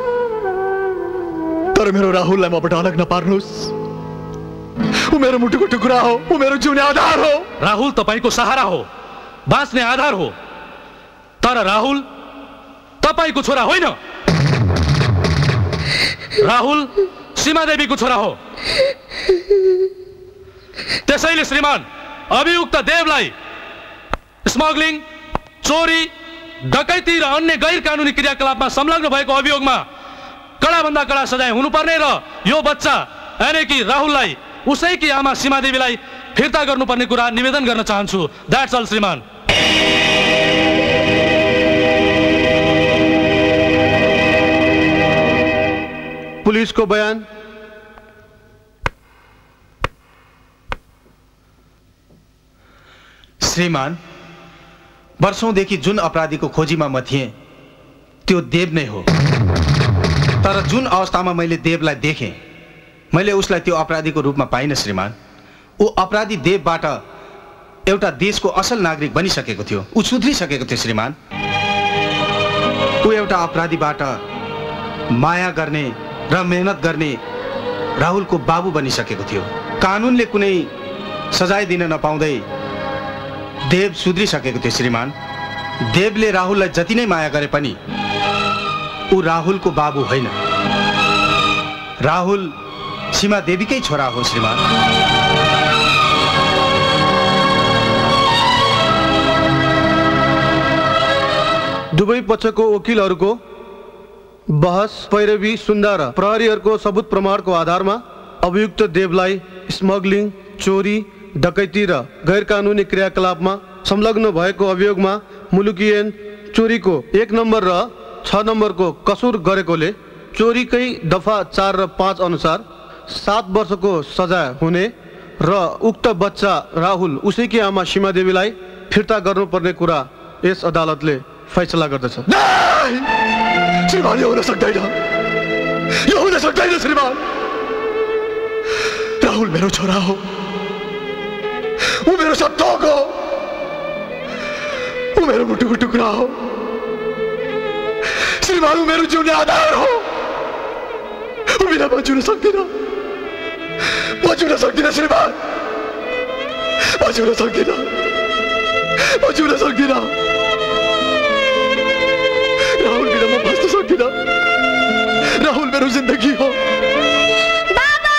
तर मेरो राहुललाई मबाट अलग नपार्नुहोस्। ऊ मेरो मुटुको टुक्रा हो, ऊ मेरो जिउने आधार हो। राहुल तपाईको सहारा हो, बाँच्ने आधार हो, तर राहुल तपाईको छोरा होइन। राहुल सीमा देवीको छोरा हो। त्यसैले श्रीमान, अभियुक्त देवलाई स्मगलिङ, चोरी, डकैती र अन्य गैर कानुनी क्रियाकलापमा संलग्न भएको अभियोगमा कडा भन्दा कडा सजाय हुनुपर्ने र यो बच्चा यानी कि राहुललाई उसैकी आमा सीमा देवीलाई फिर्ता गर्नुपर्ने कुरा निवेदन गर्न चाहन्छु। द्याट्स अल श्रीमान। पुलिसको बयान। श्रीमान, वर्षौंदेखि जुन अपराधीको खोजीमा म थिएँ त्यो देव नै हो। तर जुन अवस्थामा मैले देवलाई देखेँ, मैले उसलाई त्यो अपराधीको रूपमा पाइनँ श्रीमान। ऊ अपराधी देवबाट एउटा देशको असल नागरिक बनिसकेको थियो, ऊ सुध्रिसकेको थियो श्रीमान। ऊ एउटा अपराधीबाट माया गर्ने र मेहनत गर्ने राहुलको बाबु बनिसकेको थियो। कानुनले कुनै सजाय दिन नपाउँदै देव सुध्रिसकेको थियो श्रीमान। देवले राहुललाई जति नै माया गरे पनि ऊ राहुलको बाबु होइन। राहुल सीमा देवीकै छोरा हो श्रीमान। दुवै पक्षको वकिलहरूको बहस पैरवी सुन्दा र प्रहरीहरूको सबुत प्रमाणको आधारमा अभियुक्त देवलाई स्मगलिङ, चोरी, डकैती र गैर कानुनी क्रियाकलापमा संलग्न भएको अभियोगमा मुलुकियन चोरीको एक नम्बर र छ नम्बरको कसुर गरेकोले चोरीकै दफा चार र पाँच अनुसार सात वर्षको सजाय हुने र उक्त बच्चा राहुल उसैकी आमा सीमा देवीलाई फिर्ता गर्नुपर्ने कुरा यस अदालतले फैसला गर्दछ। श्रीमान, यो हुन सक्दैन, यो हुन सक्दैन श्रीमान। राहुल मेरो छोरा हो, ऊ मेरो सत्तोक हो, ऊ मेरो मुटुको टुक्रा हो श्रीमान, ऊ मेरो जिउने आधार हो। ऊ बिना म जिउन सक्दिनँ, म जिउन सक्दिनँ श्रीमान, म जिउन सक्दिनँ, म जिउन सक्दिनँ। राहुल बिना म बस्न सक्दिनँ। राहुल मेरो जिन्दगी हो। बाबा,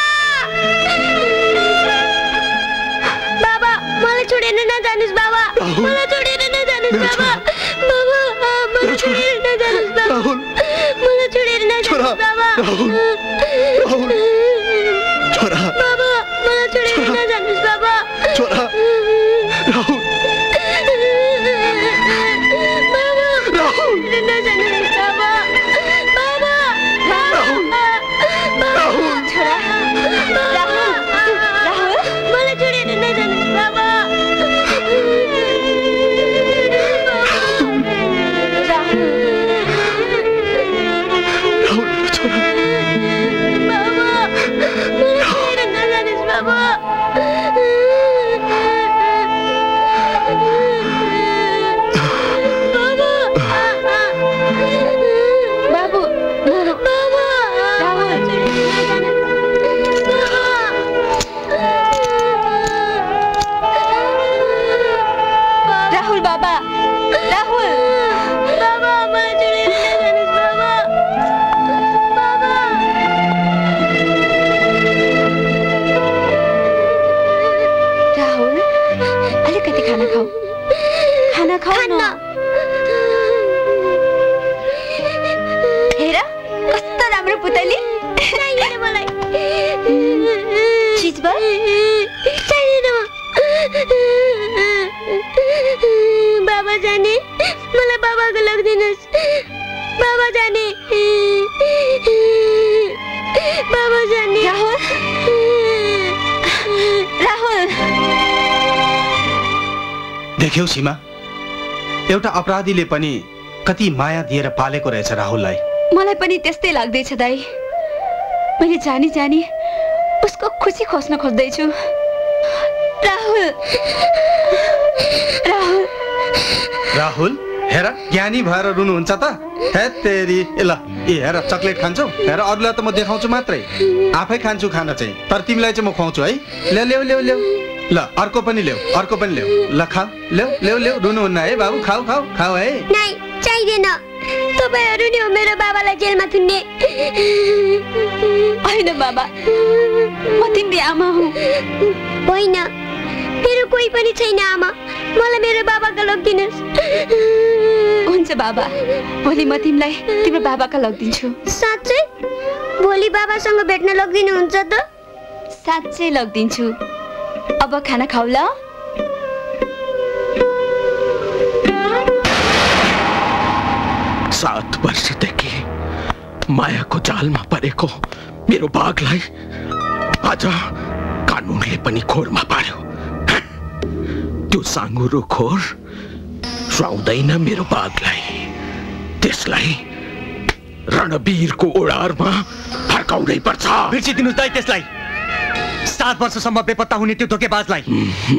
बाबा मलाई छोडेर नजानुस् बाबा, मलाई छोडेर नजानुस् बाबा, बाबा मलाई छोडेर नजानुस् बाबा, मलाई छोडेर नजानुस् बाबा, राहुल, राहुल, छोरा, बाबा मलाई छोडेर नजानुस् बाबा, छोरा, राहुल, बाबा जाने मलाई बाबाको लगिदिनुहोस्, बाबा जाने, बाबा जाने। राहुल, राहुल, देख्यौ सीमा, एउटा अपराधीले पनि कति माया दिएर पालेको रहेछ राहुललाई। मलाई पनि त्यस्तै लाग्दैछ दाइ। मैले जानी जानी उसको खुसी खोज्न खोज्दैछु। राहुल, राहुल, राहुल, हेर ज्ञानी भएर रुनुहुन्छ त? हे तेरी, ल ए हेर चकलेट खान्छौ? हेर अरूलाई त म देखाउँछु मात्रै, आफै खान्छु खाना चाहिँ, तर तिमीलाई चाहिँ म खुवाउँछु है। ल्याउ ल्याउ ल्याउ ल्याउ, ल अर्को पनि ल्याउ, अर्को पनि ल्याउ, ल खाऊ, ल्याउ ल्याउ ल्याउ, रुनुहुन्न है बाबु, खाऊ खाऊ खाऊ है। नाइ, चाहिँदैन, तपाईहरु नि हो मेरो बाबालाई जेलमा थुन्ने। होइन बाबा, म तिम्रो आमा हुँ। होइन, मेरो कोही पनि छैन आमा, मलाई मेरो बाबाका लगिदिनुहोस्। हुन्छ बाबा, भोलि म तिमीलाई तिम्रो बाबाका लगिदिन्छु। साँच्चै? भोलि बाबासँग भेट्न लगिदिनुहुन्छ त? साँच्चै लगिदिन्छु। अब खाना खाऊ ल। सात वर्षदेखि मायाको जालमा परेको मेरो बाघलाई आज कानुनले पनि खोरमा पार्यो। त्यो साँगुरो खोर सुहाउँदैन मेरो बाघलाई, त्यसलाई रणवीरको ओडारमा फर्काउनै पर्छ। बिर्सिदिनुहोस् दाइ त्यसलाई। सात वर्षसम्म बेपत्ता हुने त्यो धोकेबाजलाई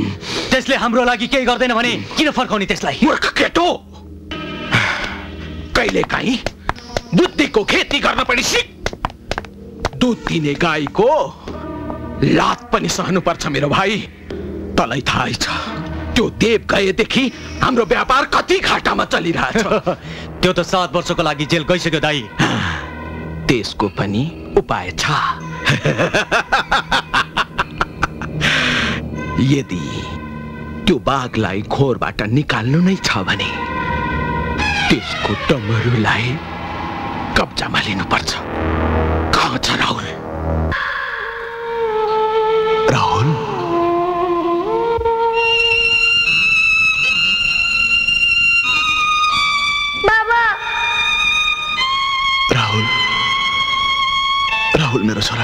त्यसले हाम्रो लागि केही गर्दैन भने किन फर्काउने त्यसलाई? मूर्ख केटो, कहिले काहीँ बुद्धिको खेती गर्न पनि सिक। दुध दिने गाईको लात पनि सहनुपर्छ मेरो भाइ। तँलाई थाहै छ त्यो देव गएदेखि हाम्रो व्यापार कति घाटामा चलिरहेछ। त्यो त सात वर्षको लागि जेल गइसक्यो दाइ। त्यसको पनि उपाय छ। यदि त्यो बाघलाई खोरबाट निकाल्नु नै छ भने त्यसको डमरुलाई कब्जामा लिनुपर्छ। कहाँ छ राहुल? राहुल बाबा। राहुल राहुल मेरो छोरा।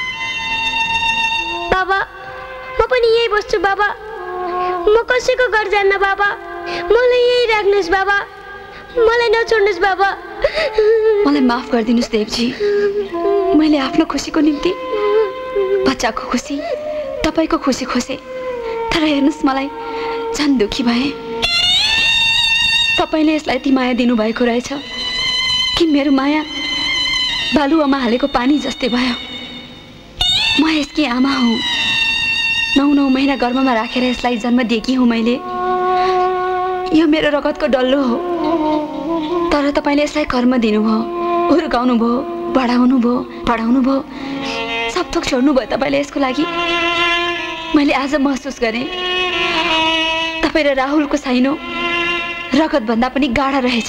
बाबा म पनि यही बस्छु बाबा। म कसैको घर जान्न बाबा। मलाई यही राख्नुहोस् बाबा। मलाई नछोड्नुहोस् बाबा। मलाई माफ गरिदिनुहोस् देवजी। मैले आफ्नो खुसीको निम्ति बच्चाको खुसी, तपाईँको खुसी खोसे। तर हेर्नुहोस् मलाई झन् दुखी भए। तपाईँले यसलाई यति माया दिनुभएको रहेछ कि मेरो माया बालुवामा हालेको पानी जस्तै भयो। म यसकी आमा हुँ। नौ नौ महिना गर्भमा राखेर यसलाई जन्म दिएकी हुँ मैले। यो मेरो रगतको डल्लो हो। तर तपाईँले यसलाई कर्म दिनुभयो, हुर्काउनु भयो, बढाउनु भयो, पढाउनु भयो, सब थोक छोड्नु भयो तपाईँले यसको लागि। मैले आज महसुस गरेँ तपाईँ र राहुलको साइनो रगतभन्दा पनि गाढा रहेछ।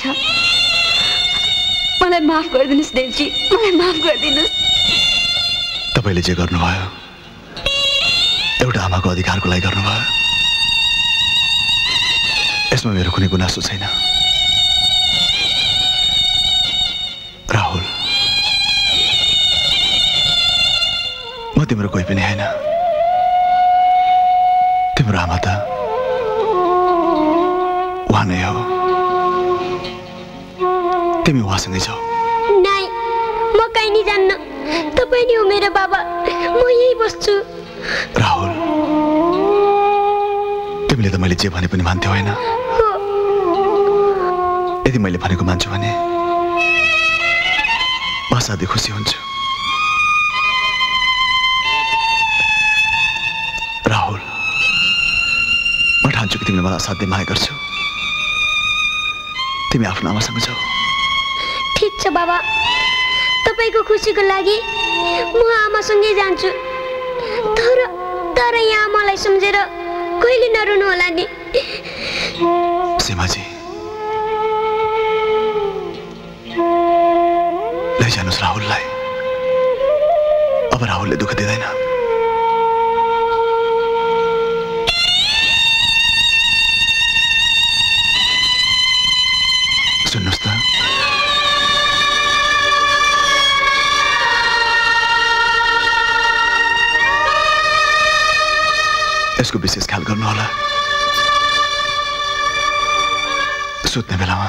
मलाई माफ गरिदिनुहोस् देवजी, मलाई माफ गरिदिनुहोस्। तपाईँले जे गर्नुभयो एउटा आमाको अधिकारको लागि गर्नुभयो। यसमा मेरो कुनै गुनासो छैन। राहुल म तिम्रो कोही पनि होइन। तिम्रो आमा त उहाँ नै हो। तिमी उहाँसँगै जाऊ। नाइ म कहीँ नि जान्न। तपाईँ नि हो मेरो बाबा। म यही बस्छु। राहुल तिमीले त मैले जे भने पनि मान्थ्यौ होइन? यदि मैले भनेको मान्छु भने म असाध्यै खुसी हुन्छु। राहुल म ठान्छु कि तिमीले मलाई असाध्यै माया गर्छौ। तिमी आफ्नो आमासँग जाऊ। ठिक छ बाबा। तपाईँको खुसीको लागि म आमासँगै जान्छु। तर तर यहाँ मलाई सम्झेर कहिले नरुनु होला नि। सीमाजी लैजानुस् राहुललाई। अब राहुलले दुःख दिँदैन। सुन्नुहोस् त यसको विशेष ख्याल गर्नु होला। सुत्ने बेलामा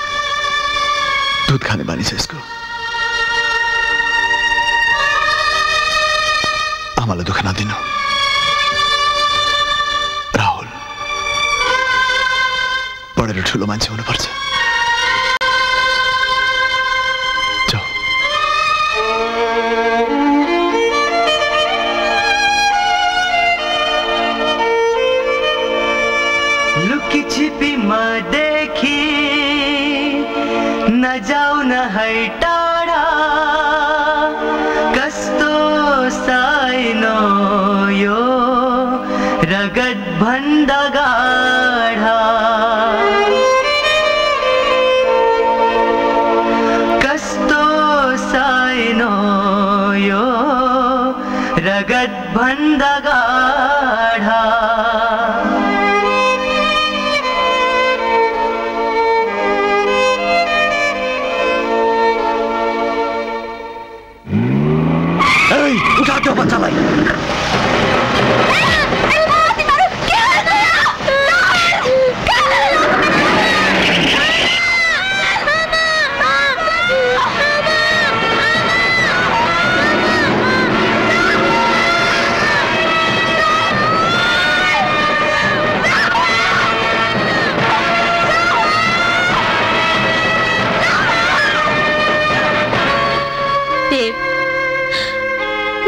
दुध खाने बानी छ यसको। आमालाई दुःख नदिनु। राहुल पढेर ठुलो मान्छे हुनुपर्छ। न जाऊ न है टाढा कस्तो साइनो यो रगत भन्दा गाढा कस्तो साइनो यो रगत भन्दा गाढा उठा त्यो बच्चालाई।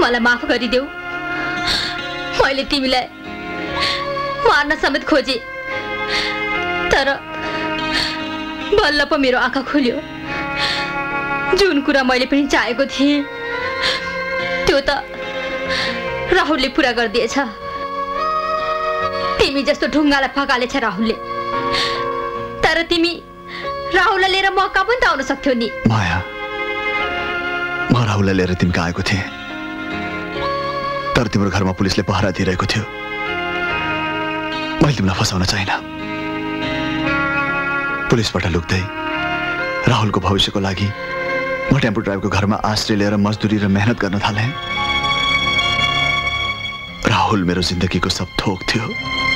मलाई माफ गरिदेऊ। मैले तिमीलाई मार्न समेत खोजे, तर बल्ल पो मेरो आँखा खुल्यो। जुन कुरा मैले पनि चाहेको थिएँ त्यो त राहुलले पुरा गरिदिएछ। तिमी जस्तो ढुङ्गालाई फकालेछ राहुलले, तर तिमी राहुललाई लिएर मौका पनि त आउन सक्थ्यौ नि। माया, म राहुललाई लिएर तिमी कहाँ आएको थिएँ, तर तिम्रो घरमा पुलिसले पहरा दिइरहेको थियो। मैले तिमीलाई फसाउन चाहिनँ। पुलिसबाट लुक्दै राहुलको भविष्यको लागि म टेम्पो ड्राइभरको घरमा आश्रय लिएर मजदुरी र मेहनत गर्न थालेँ। राहुल मेरो जिन्दगीको सब थोक थियो।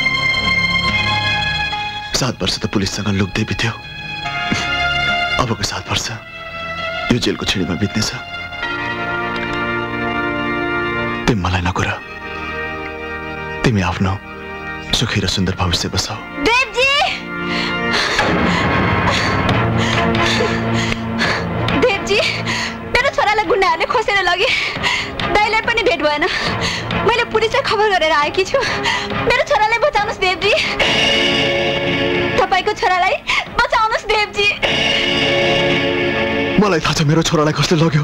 सात वर्ष त पुलिससँग लुक्दै बित्यो। अबको सात वर्ष यो जेलको छिडीमा बित्नेछ। तिमी मलाई नकुर, तिमी आफ्नो सुखी र सुन्दर भविष्य बसाऊ। देवजी, देवजी, मेरो छोरालाई गुन्डाहरूले खोसेर लगे। दाइलाई पनि भेट भएन। मैले पुलिसलाई खबर गरेर आएकी छु। मेरो छोरालाई बचाउनुहोस् देवजी। तपाईँको छोरालाई बचाउनुहोस् देवजी। मलाई थाहा छ मेरो छोरालाई कसले लग्यो।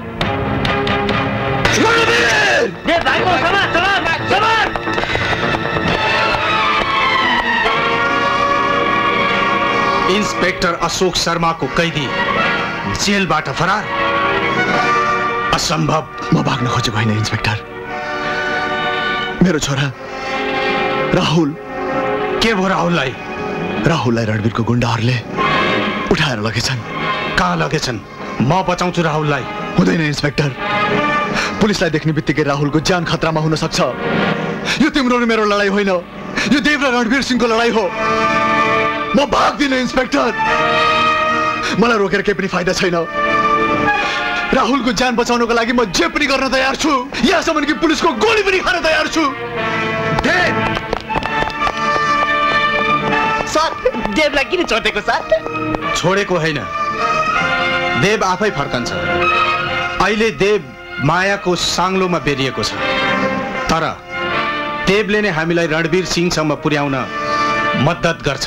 इन्स्पेक्टर अशोक शर्माको कैदी जेलबाट फरार। असम्भव। म भाग्न खोजेको होइन इन्स्पेक्टर। मेरो छोरा राहुल। के भयो राहुललाई? राहुललाई रणवीरको गुण्डाहरूले उठाएर लगेछन्। कहाँ लगेछन्? म बचाउँछु राहुललाई। हुँदैन इन्स्पेक्टर। पुलिसलाई देख्ने बित्तिकै राहुलको ज्यान खतरामा हुन सक्छ। यो तिम्रो र मेरो लडाई होइन, यो देव र रणवीर सिंहको लडाई हो। म भाग्दिन इन्स्पेक्टर। मलाई रोकेर केही पनि फाइदा छैन। राहुलको ज्यान बचाउनको लागि म जे पनि गर्न तयार छु, यहाँसम्म कि पुलिसको गोली पनि खान तयार छु। सर, देवलाई किन छोडेको सर? छोडेको होइन, देव आफै फर्कन्छ। अहिले देव मायाको साङ्लोमा बेरिएको छ, तर देवले नै हामीलाई रणवीर सिंहसम्म पुर्याउन मद्दत गर्छ।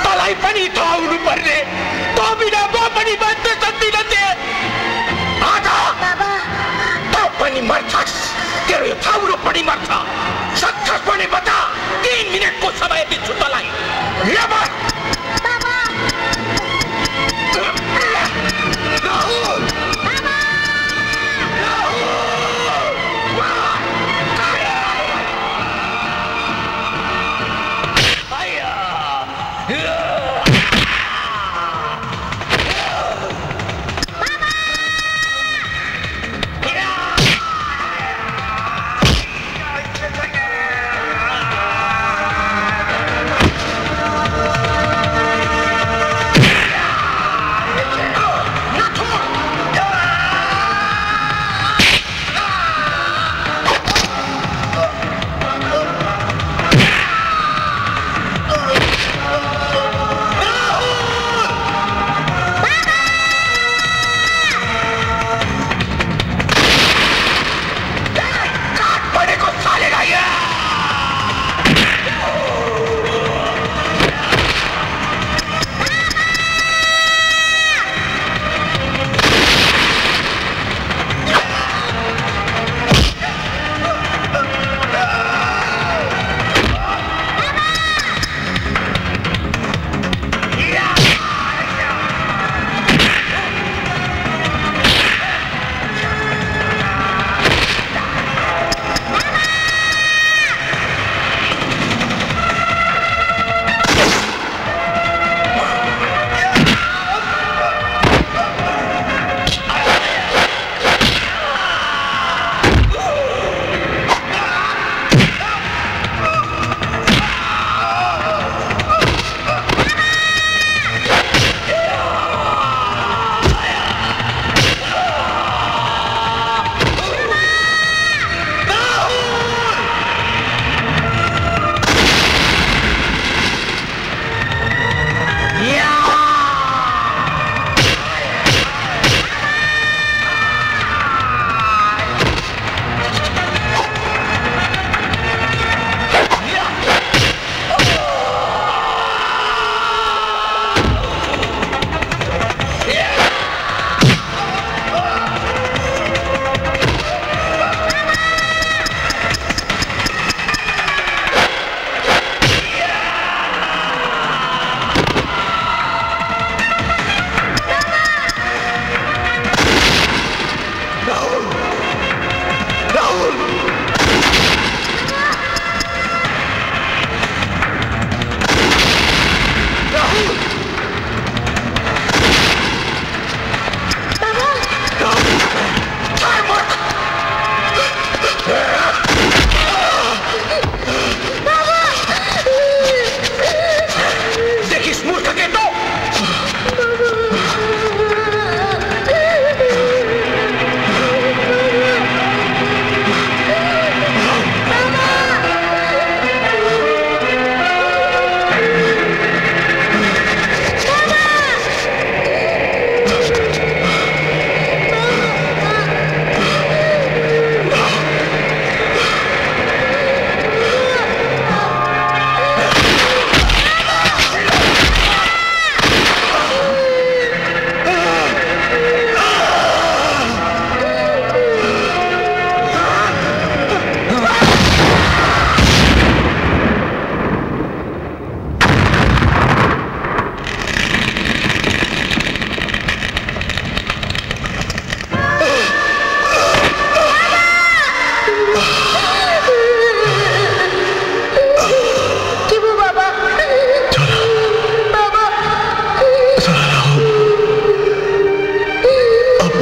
पर्ने तो बिना वो अपनी बात तो सकती न थे। आजा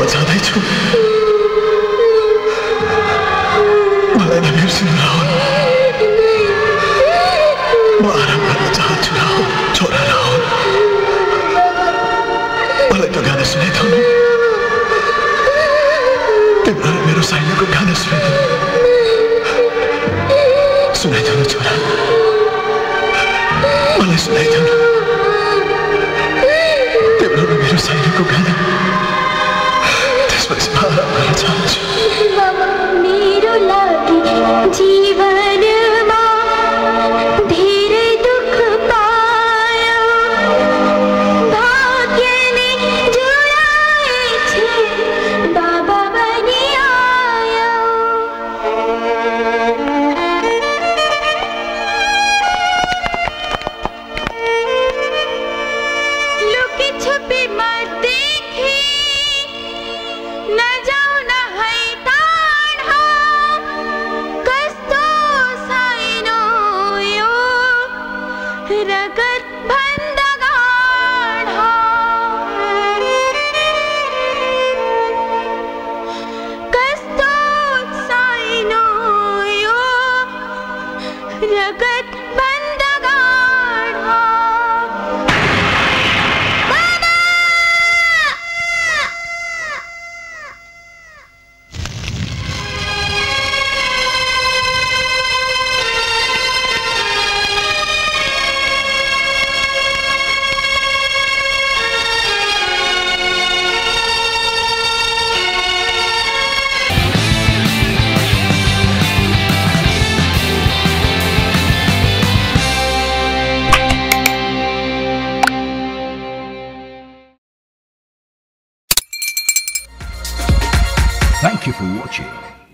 जाँदैछु मलाई नबिर्सिनु राहुल म आराम गर्न चाहन्छु राहुल छोरा राहुल मलाई त गाना सुनाइदिनु तिम्रो र मेरो साइनाको गाना सुनाइदिनु सुनाइदिनु छोरा मलाई सुनाइदिनु तिम्रो र मेरो साइनाको गाना त्यसपछि म आराम गर्न चाहन्छु मेरो लागि जीवनमा धेरै दुःख पायो भाग्यले जुराएछ बाबा बनी आयो लुकी छुपी मत देखी न जाऊ न है टाढा कस्तो साइनो यो रगत भन्दा गाढा कस्तो साइनो यो रगत भन्दा गाढा Thank you for watching.